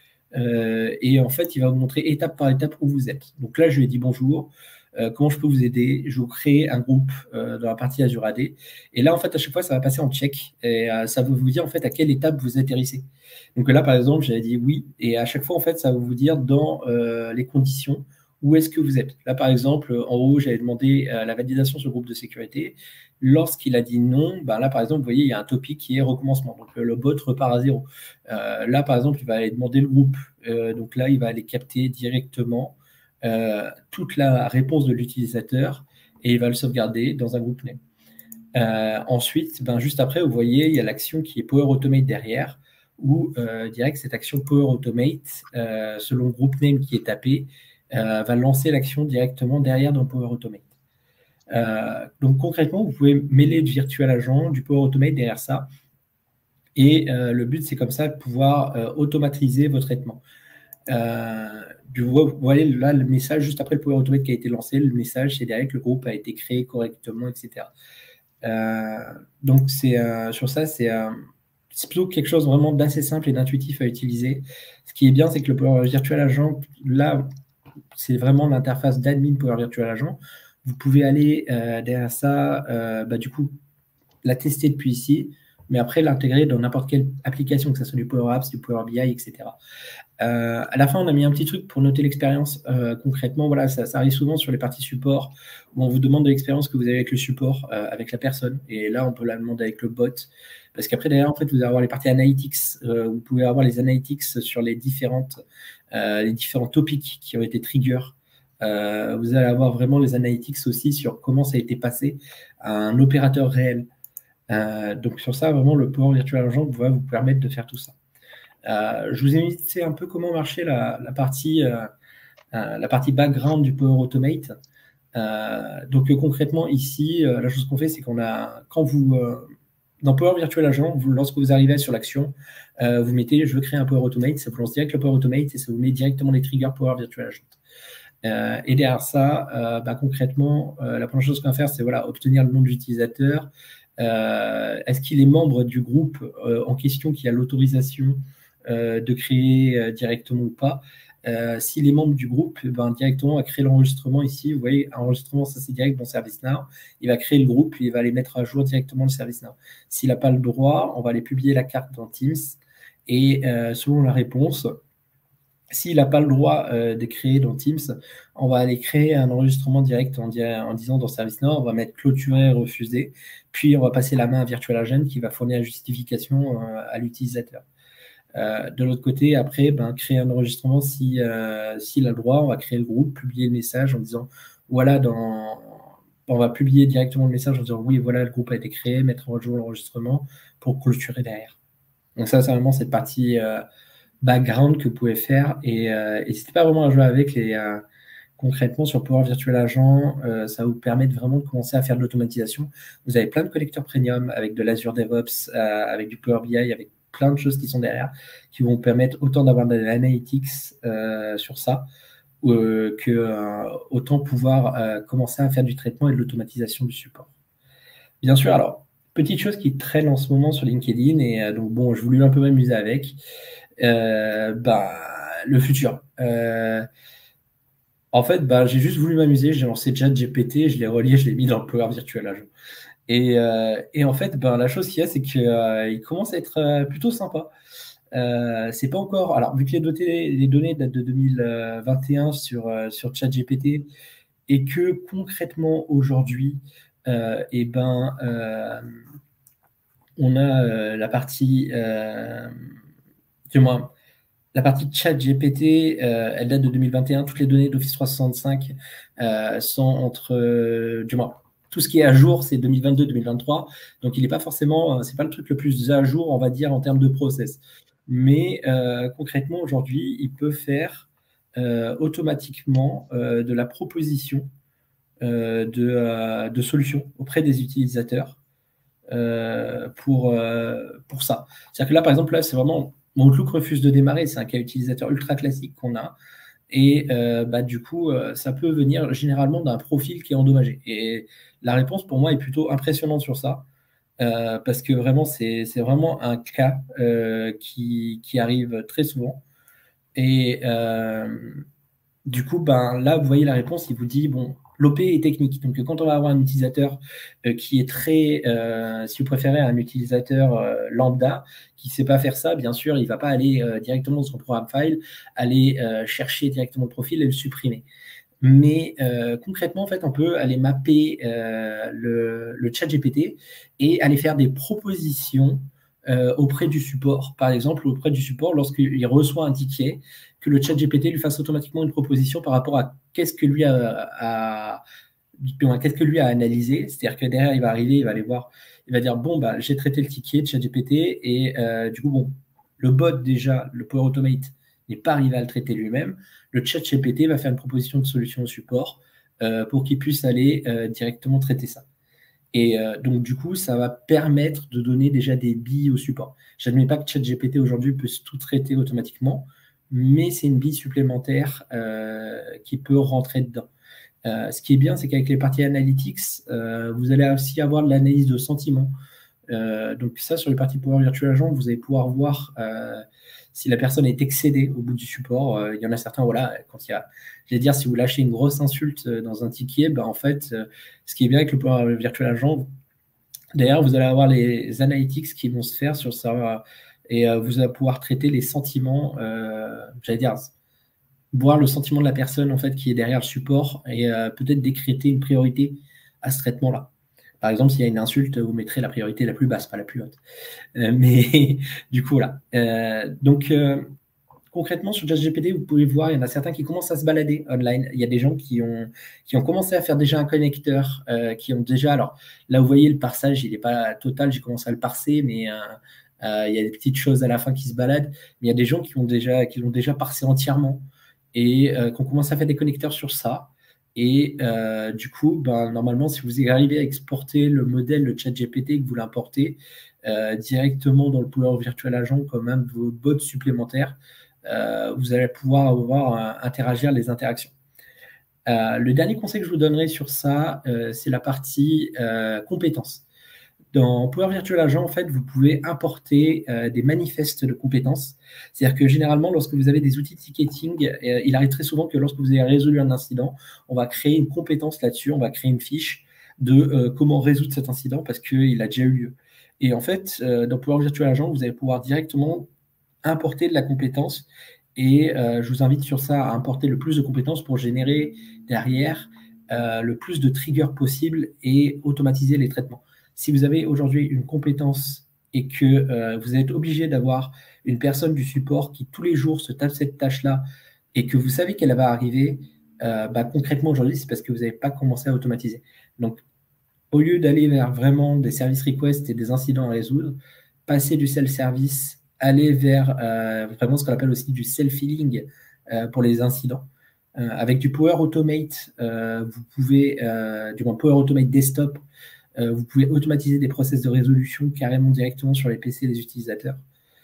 Et en fait, il va vous montrer étape par étape où vous êtes. Donc là, je lui ai dit bonjour, comment je peux vous aider? Je vous crée un groupe dans la partie Azure AD. Et là, en fait, à chaque fois, ça va passer en check. Et ça va vous dire, en fait, à quelle étape vous atterrissez. Donc là, par exemple, j'avais dit oui. Et à chaque fois, en fait, ça va vous dire dans les conditions où est-ce que vous êtes. Là, par exemple, en haut, j'avais demandé la validation sur le groupe de sécurité. Lorsqu'il a dit non, là, par exemple, vous voyez, il y a un topic qui est recommencement. Donc, le bot repart à zéro. Là, par exemple, il va aller demander le groupe. Donc là, il va aller capter directement toute la réponse de l'utilisateur et il va le sauvegarder dans un groupe name. Ensuite, juste après, vous voyez, il y a l'action qui est Power Automate derrière où direct, cette action Power Automate, selon le groupe name qui est tapé, va lancer l'action directement derrière dans Power Automate. Donc concrètement, vous pouvez mêler du virtual agent, du Power Automate derrière ça. Et le but, c'est comme ça de pouvoir automatiser vos traitements. Vous voyez là le message juste après le Power Automate qui a été lancé. Le message, c'est derrière que le groupe a été créé correctement, etc. Donc sur ça, c'est plutôt quelque chose vraiment d'assez simple et d'intuitif à utiliser. Ce qui est bien, c'est que le Power Virtual Agent, là, c'est vraiment l'interface d'admin Power Virtual Agent. vous pouvez aller derrière ça, du coup, la tester depuis ici, mais après l'intégrer dans n'importe quelle application, que ce soit du Power Apps, du Power BI, etc. À la fin, on a mis un petit truc pour noter l'expérience. Concrètement, voilà, ça arrive souvent sur les parties support où on vous demande de l'expérience que vous avez avec le support, avec la personne. Et là, on peut la demander avec le bot. Parce qu'après, derrière, en fait, vous allez avoir les parties analytics. Vous pouvez avoir les analytics sur les différents topics qui ont été trigger. Vous allez avoir vraiment les analytics aussi sur comment ça a été passé à un opérateur réel. Donc sur ça, vraiment, le Power Virtual Agent va vous permettre de faire tout ça. Je vous ai mis un peu comment marchait la partie background du Power Automate. Donc concrètement, ici, la chose qu'on fait, c'est qu'on a, dans Power Virtual Agent, lorsque vous arrivez sur l'action, vous mettez « Je veux créer un Power Automate », ça vous lance direct le Power Automate et ça vous met directement les triggers Power Virtual Agent. Et derrière ça, concrètement, la première chose qu'on va faire, c'est obtenir le nom de l'utilisateur. Est-ce qu'il est membre du groupe en question qui a l'autorisation de créer directement ou pas. S'il est membre du groupe, directement, on va créer l'enregistrement ici. Vous voyez, enregistrement, ça c'est direct dans ServiceNow. Il va créer le groupe et il va aller mettre à jour directement le ServiceNow. S'il n'a pas le droit, on va aller publier la carte dans Teams et selon la réponse, s'il n'a pas le droit de créer dans Teams, on va aller créer un enregistrement direct en disant dans ServiceNow, on va mettre clôturer, refuser, puis on va passer la main à Virtual Agent qui va fournir la justification à l'utilisateur. De l'autre côté, après, créer un enregistrement s'il a le droit, on va créer le groupe, publier le message en disant voilà, on va publier directement le message en disant oui, voilà, le groupe a été créé, mettre en jour l'enregistrement pour clôturer derrière. Donc ça, c'est vraiment cette partie background que vous pouvez faire et n'hésitez pas vraiment à jouer avec concrètement sur Power Virtual Agent, ça vous permet vraiment de commencer à faire de l'automatisation. Vous avez plein de connecteurs premium avec de l'Azure DevOps, avec du Power BI, avec plein de choses qui sont derrière, qui vont vous permettre autant d'avoir de l'analytics sur ça, autant pouvoir commencer à faire du traitement et de l'automatisation du support. Bien sûr, alors, petite chose qui traîne en ce moment sur LinkedIn, et donc bon, je voulais un peu m'amuser avec, le futur. En fait, j'ai juste voulu m'amuser, j'ai lancé ChatGPT, je l'ai relié, je l'ai mis dans le Power Virtual Agent. Et en fait, la chose qu'il y a, c'est qu'il commence à être plutôt sympa. C'est pas encore. Alors, vu que les données datent de 2021 sur ChatGPT et que concrètement aujourd'hui, on a la partie. Du moins, la partie ChatGPT, elle date de 2021. Toutes les données d'Office 365 sont entre. Du moins, tout ce qui est à jour, c'est 2022-2023. Donc, il n'est pas forcément. C'est pas le truc le plus à jour, on va dire, en termes de process. Mais concrètement, aujourd'hui, il peut faire automatiquement de la proposition de solutions auprès des utilisateurs pour ça. C'est-à-dire que là, par exemple, là, c'est vraiment. Mon Outlook refuse de démarrer, c'est un cas utilisateur ultra classique qu'on a. Et du coup, ça peut venir généralement d'un profil qui est endommagé. Et la réponse, pour moi, est plutôt impressionnante sur ça. Parce que vraiment, c'est vraiment un cas qui arrive très souvent. Et du coup, là, vous voyez la réponse, il vous dit, bon, l'OP est technique. Donc, quand on va avoir un utilisateur qui est très, si vous préférez, un utilisateur lambda qui ne sait pas faire ça, bien sûr, il ne va pas aller directement dans son programme file, aller chercher directement le profil et le supprimer. Mais concrètement, en fait, on peut aller mapper le chat GPT et aller faire des propositions auprès du support. Par exemple, auprès du support, lorsqu'il reçoit un ticket, que le chat GPT lui fasse automatiquement une proposition par rapport à qu'est-ce que lui a analysé. C'est-à-dire que derrière, il va arriver, il va aller voir, il va dire, bon, j'ai traité le ticket de chat GPT et du coup, bon, le bot déjà, le Power Automate, n'est pas arrivé à le traiter lui-même. Le chat GPT va faire une proposition de solution au support pour qu'il puisse aller directement traiter ça. Et donc, du coup, ça va permettre de donner déjà des billes au support. Je n'admets pas que ChatGPT aujourd'hui peut tout traiter automatiquement, mais c'est une bille supplémentaire qui peut rentrer dedans. Ce qui est bien, c'est qu'avec les parties analytics, vous allez aussi avoir de l'analyse de sentiments. Donc ça, sur les parties Power Virtual Agent, vous allez pouvoir voir si la personne est excédée au bout du support. Il y en a certains, voilà, quand il y a, j'allais dire, si vous lâchez une grosse insulte dans un ticket, en fait, ce qui est bien avec le Power Virtual Agent, d'ailleurs, vous allez avoir les analytics qui vont se faire sur ça et vous allez pouvoir traiter les sentiments, j'allais dire, voir le sentiment de la personne en fait qui est derrière le support et peut-être décréter une priorité à ce traitement-là. Par exemple, s'il y a une insulte, vous mettrez la priorité la plus basse, pas la plus haute. Mais du coup, voilà. Donc, concrètement, sur ChatGPT, vous pouvez voir, il y en a certains qui commencent à se balader online. Il y a des gens qui ont commencé à faire déjà un connecteur, qui ont déjà... Alors, là, vous voyez, le parsage, il n'est pas total. J'ai commencé à le parser, mais il y a des petites choses à la fin qui se baladent. Mais il y a des gens qui l'ont déjà parsé entièrement et qui ont commencé à faire des connecteurs sur ça. Et du coup, normalement, si vous arrivez à exporter le modèle, le ChatGPT, et que vous l'importez directement dans le Power Virtual Agent comme un de vos bots supplémentaires, vous allez pouvoir interagir les interactions. Le dernier conseil que je vous donnerai sur ça, c'est la partie compétences. Dans Power Virtual Agent, en fait, vous pouvez importer des manifestes de compétences. C'est-à-dire que généralement, lorsque vous avez des outils de ticketing, il arrive très souvent que lorsque vous avez résolu un incident, on va créer une compétence là-dessus, on va créer une fiche de comment résoudre cet incident parce qu'il a déjà eu lieu. Et en fait, dans Power Virtual Agent, vous allez pouvoir directement importer de la compétence et je vous invite sur ça à importer le plus de compétences pour générer derrière le plus de triggers possible et automatiser les traitements. Si vous avez aujourd'hui une compétence et que vous êtes obligé d'avoir une personne du support qui tous les jours se tape cette tâche-là et que vous savez qu'elle va arriver, concrètement aujourd'hui, c'est parce que vous n'avez pas commencé à automatiser. Donc, au lieu d'aller vers vraiment des service requests et des incidents à résoudre, passer du self-service, aller vers vraiment ce qu'on appelle aussi du self-healing pour les incidents. Avec du Power Automate, vous pouvez, du moins Power Automate Desktop, vous pouvez automatiser des process de résolution carrément directement sur les PC des utilisateurs.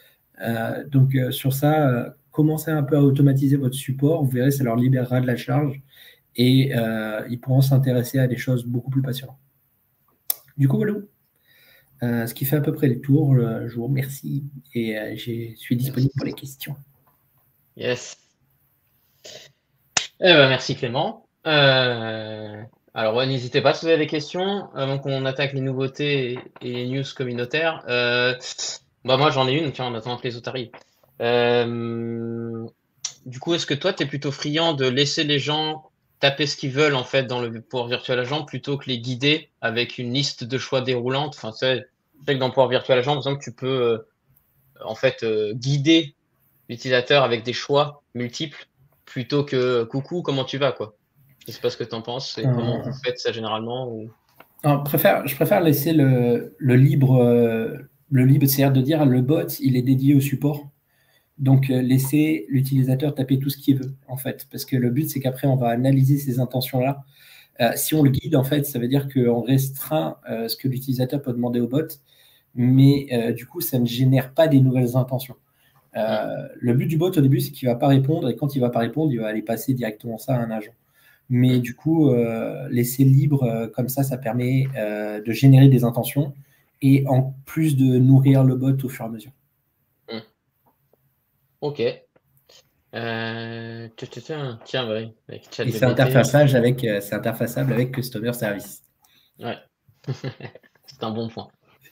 Donc, sur ça, commencez un peu à automatiser votre support. Vous verrez, ça leur libérera de la charge et ils pourront s'intéresser à des choses beaucoup plus passionnantes. Du coup, voilà. Ce qui fait à peu près le tour. Je vous remercie et je suis disponible pour les questions. Yes. Merci Clément. Alors, n'hésitez pas si vous avez des questions. Avant qu'on attaque les nouveautés et les news communautaires. Moi, j'en ai une, tiens, en attendant que les autres arrivent. Du coup, est-ce que toi, tu es plutôt friand de laisser les gens taper ce qu'ils veulent en fait dans le Power Virtual Agent plutôt que les guider avec une liste de choix déroulante? Enfin, je sais que dans Power Virtual Agent, par exemple, tu peux guider l'utilisateur avec des choix multiples plutôt que coucou, comment tu vas, quoi. Je sais pas ce que tu en penses et comment vous faites ça généralement ou... Alors, je préfère laisser le libre, c'est-à-dire de dire le bot, il est dédié au support. Donc, laisser l'utilisateur taper tout ce qu'il veut, en fait. Parce que le but, c'est qu'après, on va analyser ces intentions-là. Si on le guide, en fait, ça veut dire qu'on restreint ce que l'utilisateur peut demander au bot. Mais du coup, ça ne génère pas des nouvelles intentions. Le but du bot, au début, c'est qu'il ne va pas répondre. Et quand il ne va pas répondre, il va aller passer directement ça à un agent. Mais du coup, laisser libre comme ça permet de générer des intentions et en plus de nourrir le bot au fur et à mesure. Ok. Tiens, avec ChatGPT. Et c'est interfaçable avec Customer Service. Ouais. C'est un bon point.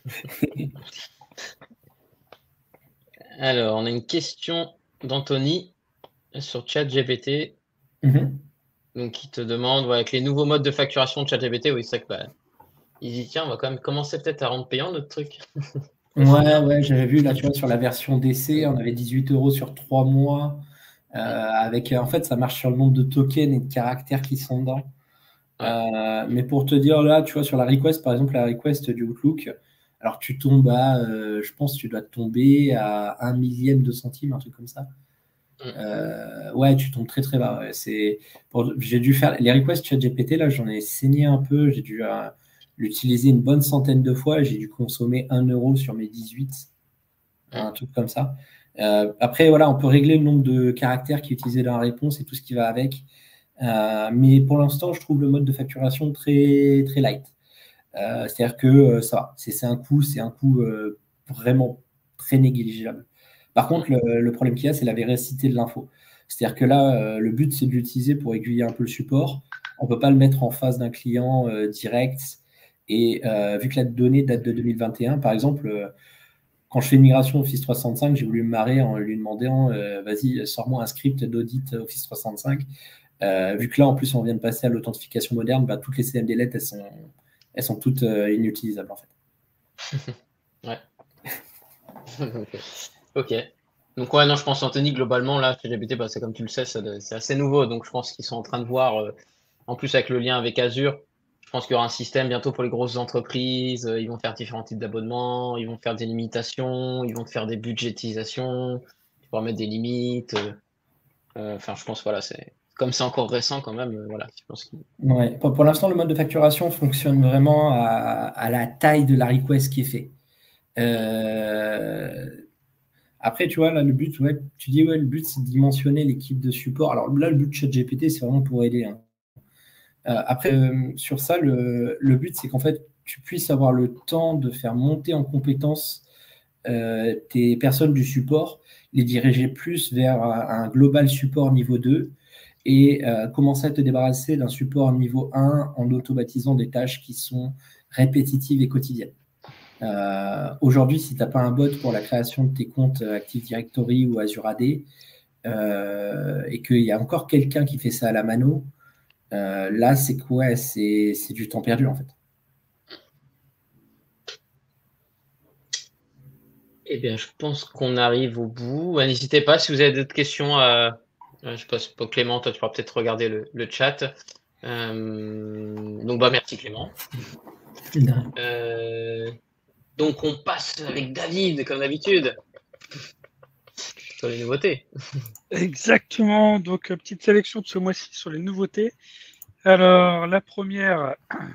Alors, on a une question d'Anthony sur ChatGPT. Donc, qui te demande, avec les nouveaux modes de facturation de ChatGPT, oui, c'est vrai que il dit, tiens, on va quand même commencer peut-être à rendre payant notre truc. Ouais, j'avais vu là, tu vois, sur la version d'essai, on avait 18 € sur 3 mois. En fait, ça marche sur le nombre de tokens et de caractères qui sont dedans. Mais pour te dire, là, tu vois, sur la request, par exemple, la request du Outlook, alors tu tombes à, je pense que tu dois tomber à 1 millième de centime, un truc comme ça. Ouais, tu tombes très très bas. Ouais. J'ai dû faire les requests ChatGPT, là, j'en ai saigné un peu, j'ai dû l'utiliser une bonne centaine de fois, j'ai dû consommer 1 € sur mes 18, un truc comme ça. Après, voilà, on peut régler le nombre de caractères qui est utilisé dans la réponse et tout ce qui va avec. Mais pour l'instant, je trouve le mode de facturation très, très light. C'est-à-dire que ça, c'est un coût vraiment très négligeable. Par contre, le problème qu'il y a, c'est la véracité de l'info. C'est-à-dire que là, le but, c'est de l'utiliser pour aiguiller un peu le support. On ne peut pas le mettre en face d'un client direct. Et vu que la donnée date de 2021, par exemple, quand je fais une migration Office 365, j'ai voulu me marrer en lui demandant vas-y, sors-moi un script d'audit Office 365. Vu que là, en plus, on vient de passer à l'authentification moderne, bah, toutes les CMDLET, elles sont toutes inutilisables en fait. Ouais. Ok. Donc ouais, non, je pense Anthony, globalement, là, ChatGPT, bah, c'est comme tu le sais, c'est assez nouveau. Donc je pense qu'ils sont en train de voir, en plus avec le lien avec Azure, je pense qu'il y aura un système bientôt pour les grosses entreprises. Ils vont faire différents types d'abonnements, ils vont faire des limitations, ils vont faire des budgétisations, tu pourras mettre des limites. Enfin, je pense, voilà, comme c'est encore récent quand même, voilà, je pense que... Ouais. Pour l'instant, le mode de facturation fonctionne vraiment à la taille de la request qui est fait. Après, tu vois, là, le but, ouais, tu dis, ouais, le but, c'est de dimensionner l'équipe de support. Alors là, le but de ChatGPT, c'est vraiment pour aider. Hein. Après, sur ça, le but, c'est qu'en fait, tu puisses avoir le temps de faire monter en compétence tes personnes du support, les diriger plus vers un global support niveau 2 et commencer à te débarrasser d'un support niveau 1 en automatisant des tâches qui sont répétitives et quotidiennes. Aujourd'hui, si tu n'as pas un bot pour la création de tes comptes Active Directory ou Azure AD et qu'il y a encore quelqu'un qui fait ça à la mano, là, c'est quoi? C'est du temps perdu en fait. Eh bien, je pense qu'on arrive au bout. N'hésitez pas si vous avez d'autres questions. Je sais pas, Clément, toi, tu pourras peut-être regarder le chat. Donc, bah, merci Clément. Donc, on passe avec David, comme d'habitude, sur les nouveautés. Exactement. Donc, petite sélection de ce mois-ci sur les nouveautés. Alors, la première,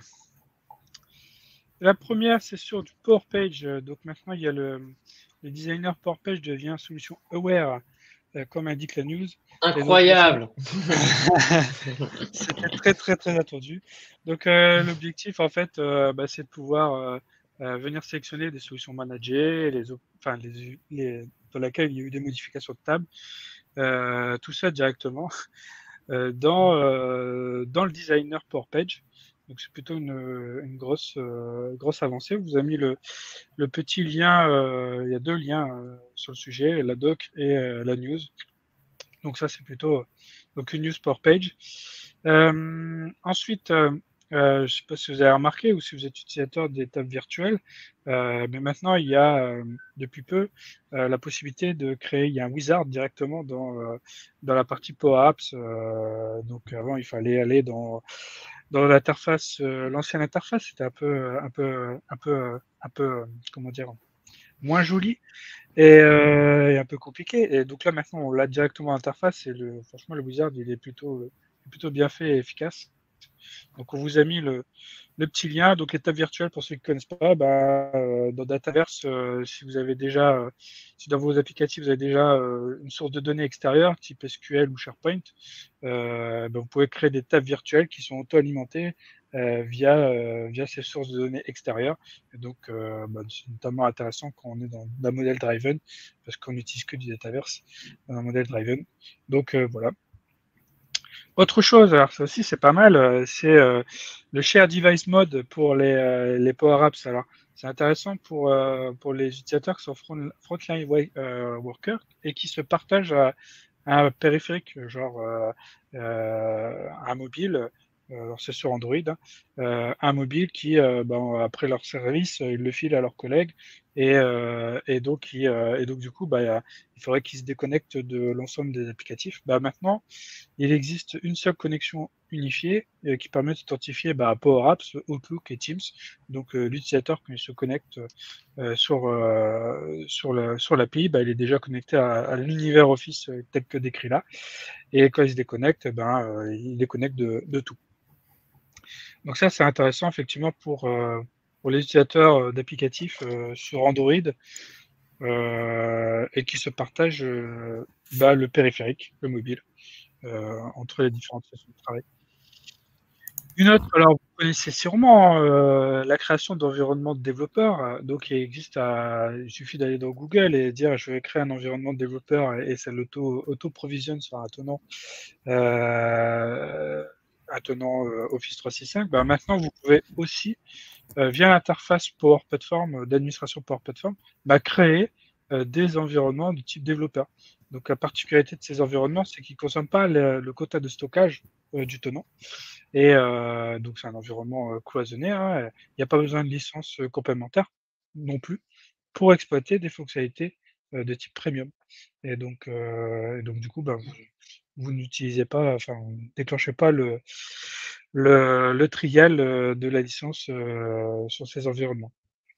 c'est sur du Power Page. Donc, maintenant, il y a le designer Power Page devient solution aware, comme indique la news. Incroyable. C'était très, très, très attendu. Donc, l'objectif, en fait, c'est de pouvoir venir sélectionner des solutions managées, dans laquelle il y a eu des modifications de table, tout ça directement dans le designer Power Page. Donc, c'est plutôt une grosse avancée. Vous avez mis le petit lien, il y a 2 liens sur le sujet, la doc et la news. Donc ça, c'est plutôt donc une news Power Page. Ensuite, je ne sais pas si vous avez remarqué ou si vous êtes utilisateur des tables virtuelles, mais maintenant, il y a depuis peu la possibilité de créer, il y a un wizard directement dans la partie Power Apps. Donc avant, il fallait aller dans l'interface, l'ancienne interface, c'était un peu, comment dire, moins joli et un peu compliqué. Et donc là, maintenant, on l'a directement à l'interface et franchement, le wizard, il est plutôt bien fait et efficace. Donc, on vous a mis le petit lien. Donc, l'étape virtuelle, pour ceux qui ne connaissent pas, dans Dataverse, si vous avez déjà, si dans vos applicatifs, vous avez déjà une source de données extérieure, type SQL ou SharePoint, vous pouvez créer des tables virtuelles qui sont auto-alimentées via ces sources de données extérieures. Et donc, c'est notamment intéressant quand on est dans un modèle driven, parce qu'on n'utilise que du Dataverse dans un modèle driven. Donc, voilà. Autre chose, alors ça aussi c'est pas mal, c'est le Share Device Mode pour les Power Apps. Alors c'est intéressant pour les utilisateurs qui sont frontline workers et qui se partagent un périphérique, genre un mobile, c'est sur Android, hein, un mobile qui, après leur service, ils le filent à leurs collègues et donc du coup, il faudrait qu'ils se déconnectent de l'ensemble des applicatifs. Maintenant, il existe une seule connexion unifiée qui permet d'authentifier Power Apps, Outlook et Teams. Donc l'utilisateur, quand il se connecte sur l'appli, il est déjà connecté à l'univers Office tel que décrit là. Et quand il se déconnecte, il déconnecte de tout. Donc ça, c'est intéressant effectivement pour les utilisateurs d'applicatifs sur Android et qui se partagent le périphérique, le mobile, entre les différentes façons de travail. Une autre, alors vous connaissez sûrement la création d'environnements de développeurs. Donc il il suffit d'aller dans Google et dire je vais créer un environnement de développeur et ça l'auto-provisionne sur un tenant Office 365. Ben, maintenant vous pouvez aussi via l'interface Power Platform d'administration Power Platform créer des environnements de type développeur. Donc la particularité de ces environnements, c'est qu'ils ne consomment pas le quota de stockage du tenant. Et donc c'est un environnement cloisonné. Hein. Il n'y a pas besoin de licence complémentaire non plus pour exploiter des fonctionnalités de type premium. Et donc du coup, vous n'utilisez pas, enfin, vous ne déclenchez pas le trial de la licence sur ces environnements.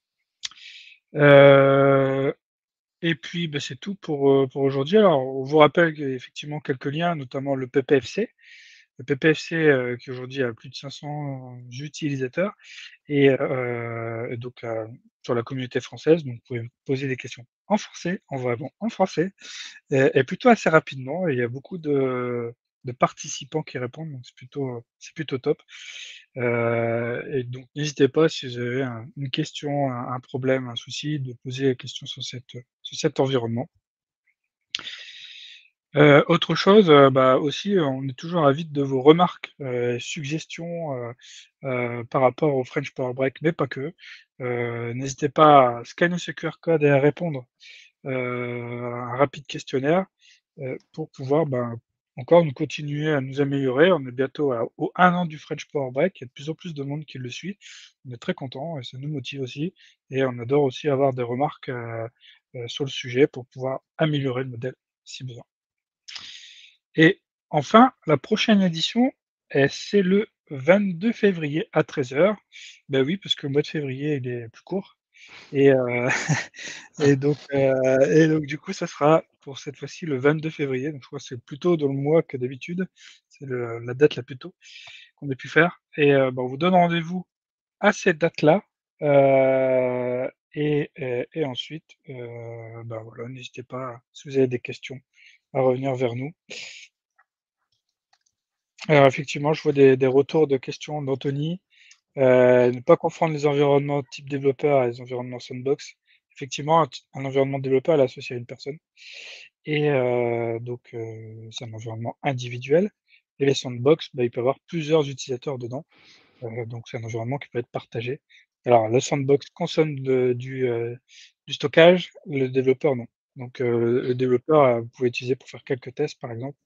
Et puis, c'est tout pour aujourd'hui. Alors, on vous rappelle effectivement quelques liens, notamment le PPFC. Le PPFC qui aujourd'hui a plus de 500 utilisateurs et donc sur la communauté française. Donc, vous pouvez poser des questions en français, vraiment en français, et plutôt assez rapidement. Et il y a beaucoup de participants qui répondent, donc c'est plutôt top. Et donc, n'hésitez pas si vous avez une question, un problème, un souci, de poser des questions sur cet environnement. Autre chose, aussi, on est toujours avide de vos remarques, suggestions par rapport au French Power Break, mais pas que. N'hésitez pas à scanner ce QR code et à répondre à un rapide questionnaire pour pouvoir encore nous continuer à nous améliorer. On est bientôt au 1 an du French Power Break. Il y a de plus en plus de monde qui le suit. On est très contents et ça nous motive aussi. Et on adore aussi avoir des remarques sur le sujet pour pouvoir améliorer le modèle si besoin. Et enfin, la prochaine édition, c'est le 22 février à 13h. Ben oui, parce que le mois de février, il est plus court. Et, donc, du coup, ça sera pour cette fois-ci le 22 février. Donc, je crois que c'est plus tôt dans le mois que d'habitude. C'est la date la plus tôt qu'on ait pu faire. Et on vous donne rendez-vous à cette date-là. Et ensuite, voilà, n'hésitez pas, si vous avez des questions, à revenir vers nous. Alors effectivement, je vois des retours de questions d'Anthony. Ne pas confondre les environnements type développeur et les environnements sandbox. Effectivement, un environnement développeur est associé à une personne. Et donc, c'est un environnement individuel. Et les sandbox, il peut y avoir plusieurs utilisateurs dedans. Donc, c'est un environnement qui peut être partagé. Alors, le sandbox consomme du stockage, le développeur, non. Donc, le développeur, vous pouvez utiliser pour faire quelques tests, par exemple,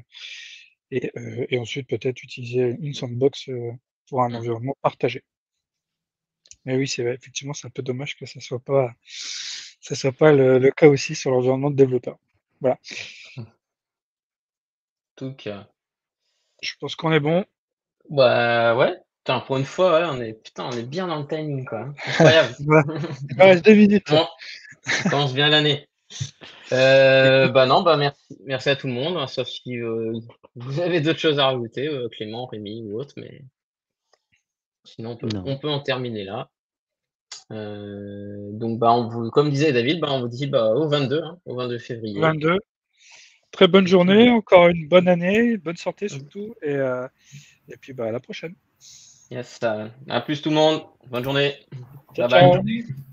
et ensuite peut-être utiliser une sandbox pour un environnement partagé. Mais oui, c'est vrai, effectivement, c'est un peu dommage que ça soit pas le cas aussi sur l'environnement de développeur. Voilà. En tout cas. Je pense qu'on est bon. Bah ouais. Putain, pour une fois, ouais, on est bien dans le timing, quoi. Incroyable. Il me reste 2 minutes. Bon, on commence bien l'année. Merci à tout le monde, hein, sauf si vous avez d'autres choses à rajouter, Clément, Rémi ou autre, mais sinon on peut en terminer là. Donc comme disait David, on vous dit au 22 février. 22. Très bonne journée, encore une bonne année, bonne santé surtout, et puis à la prochaine. Yes, à plus tout le monde, bonne journée. Ciao, bye. ciao.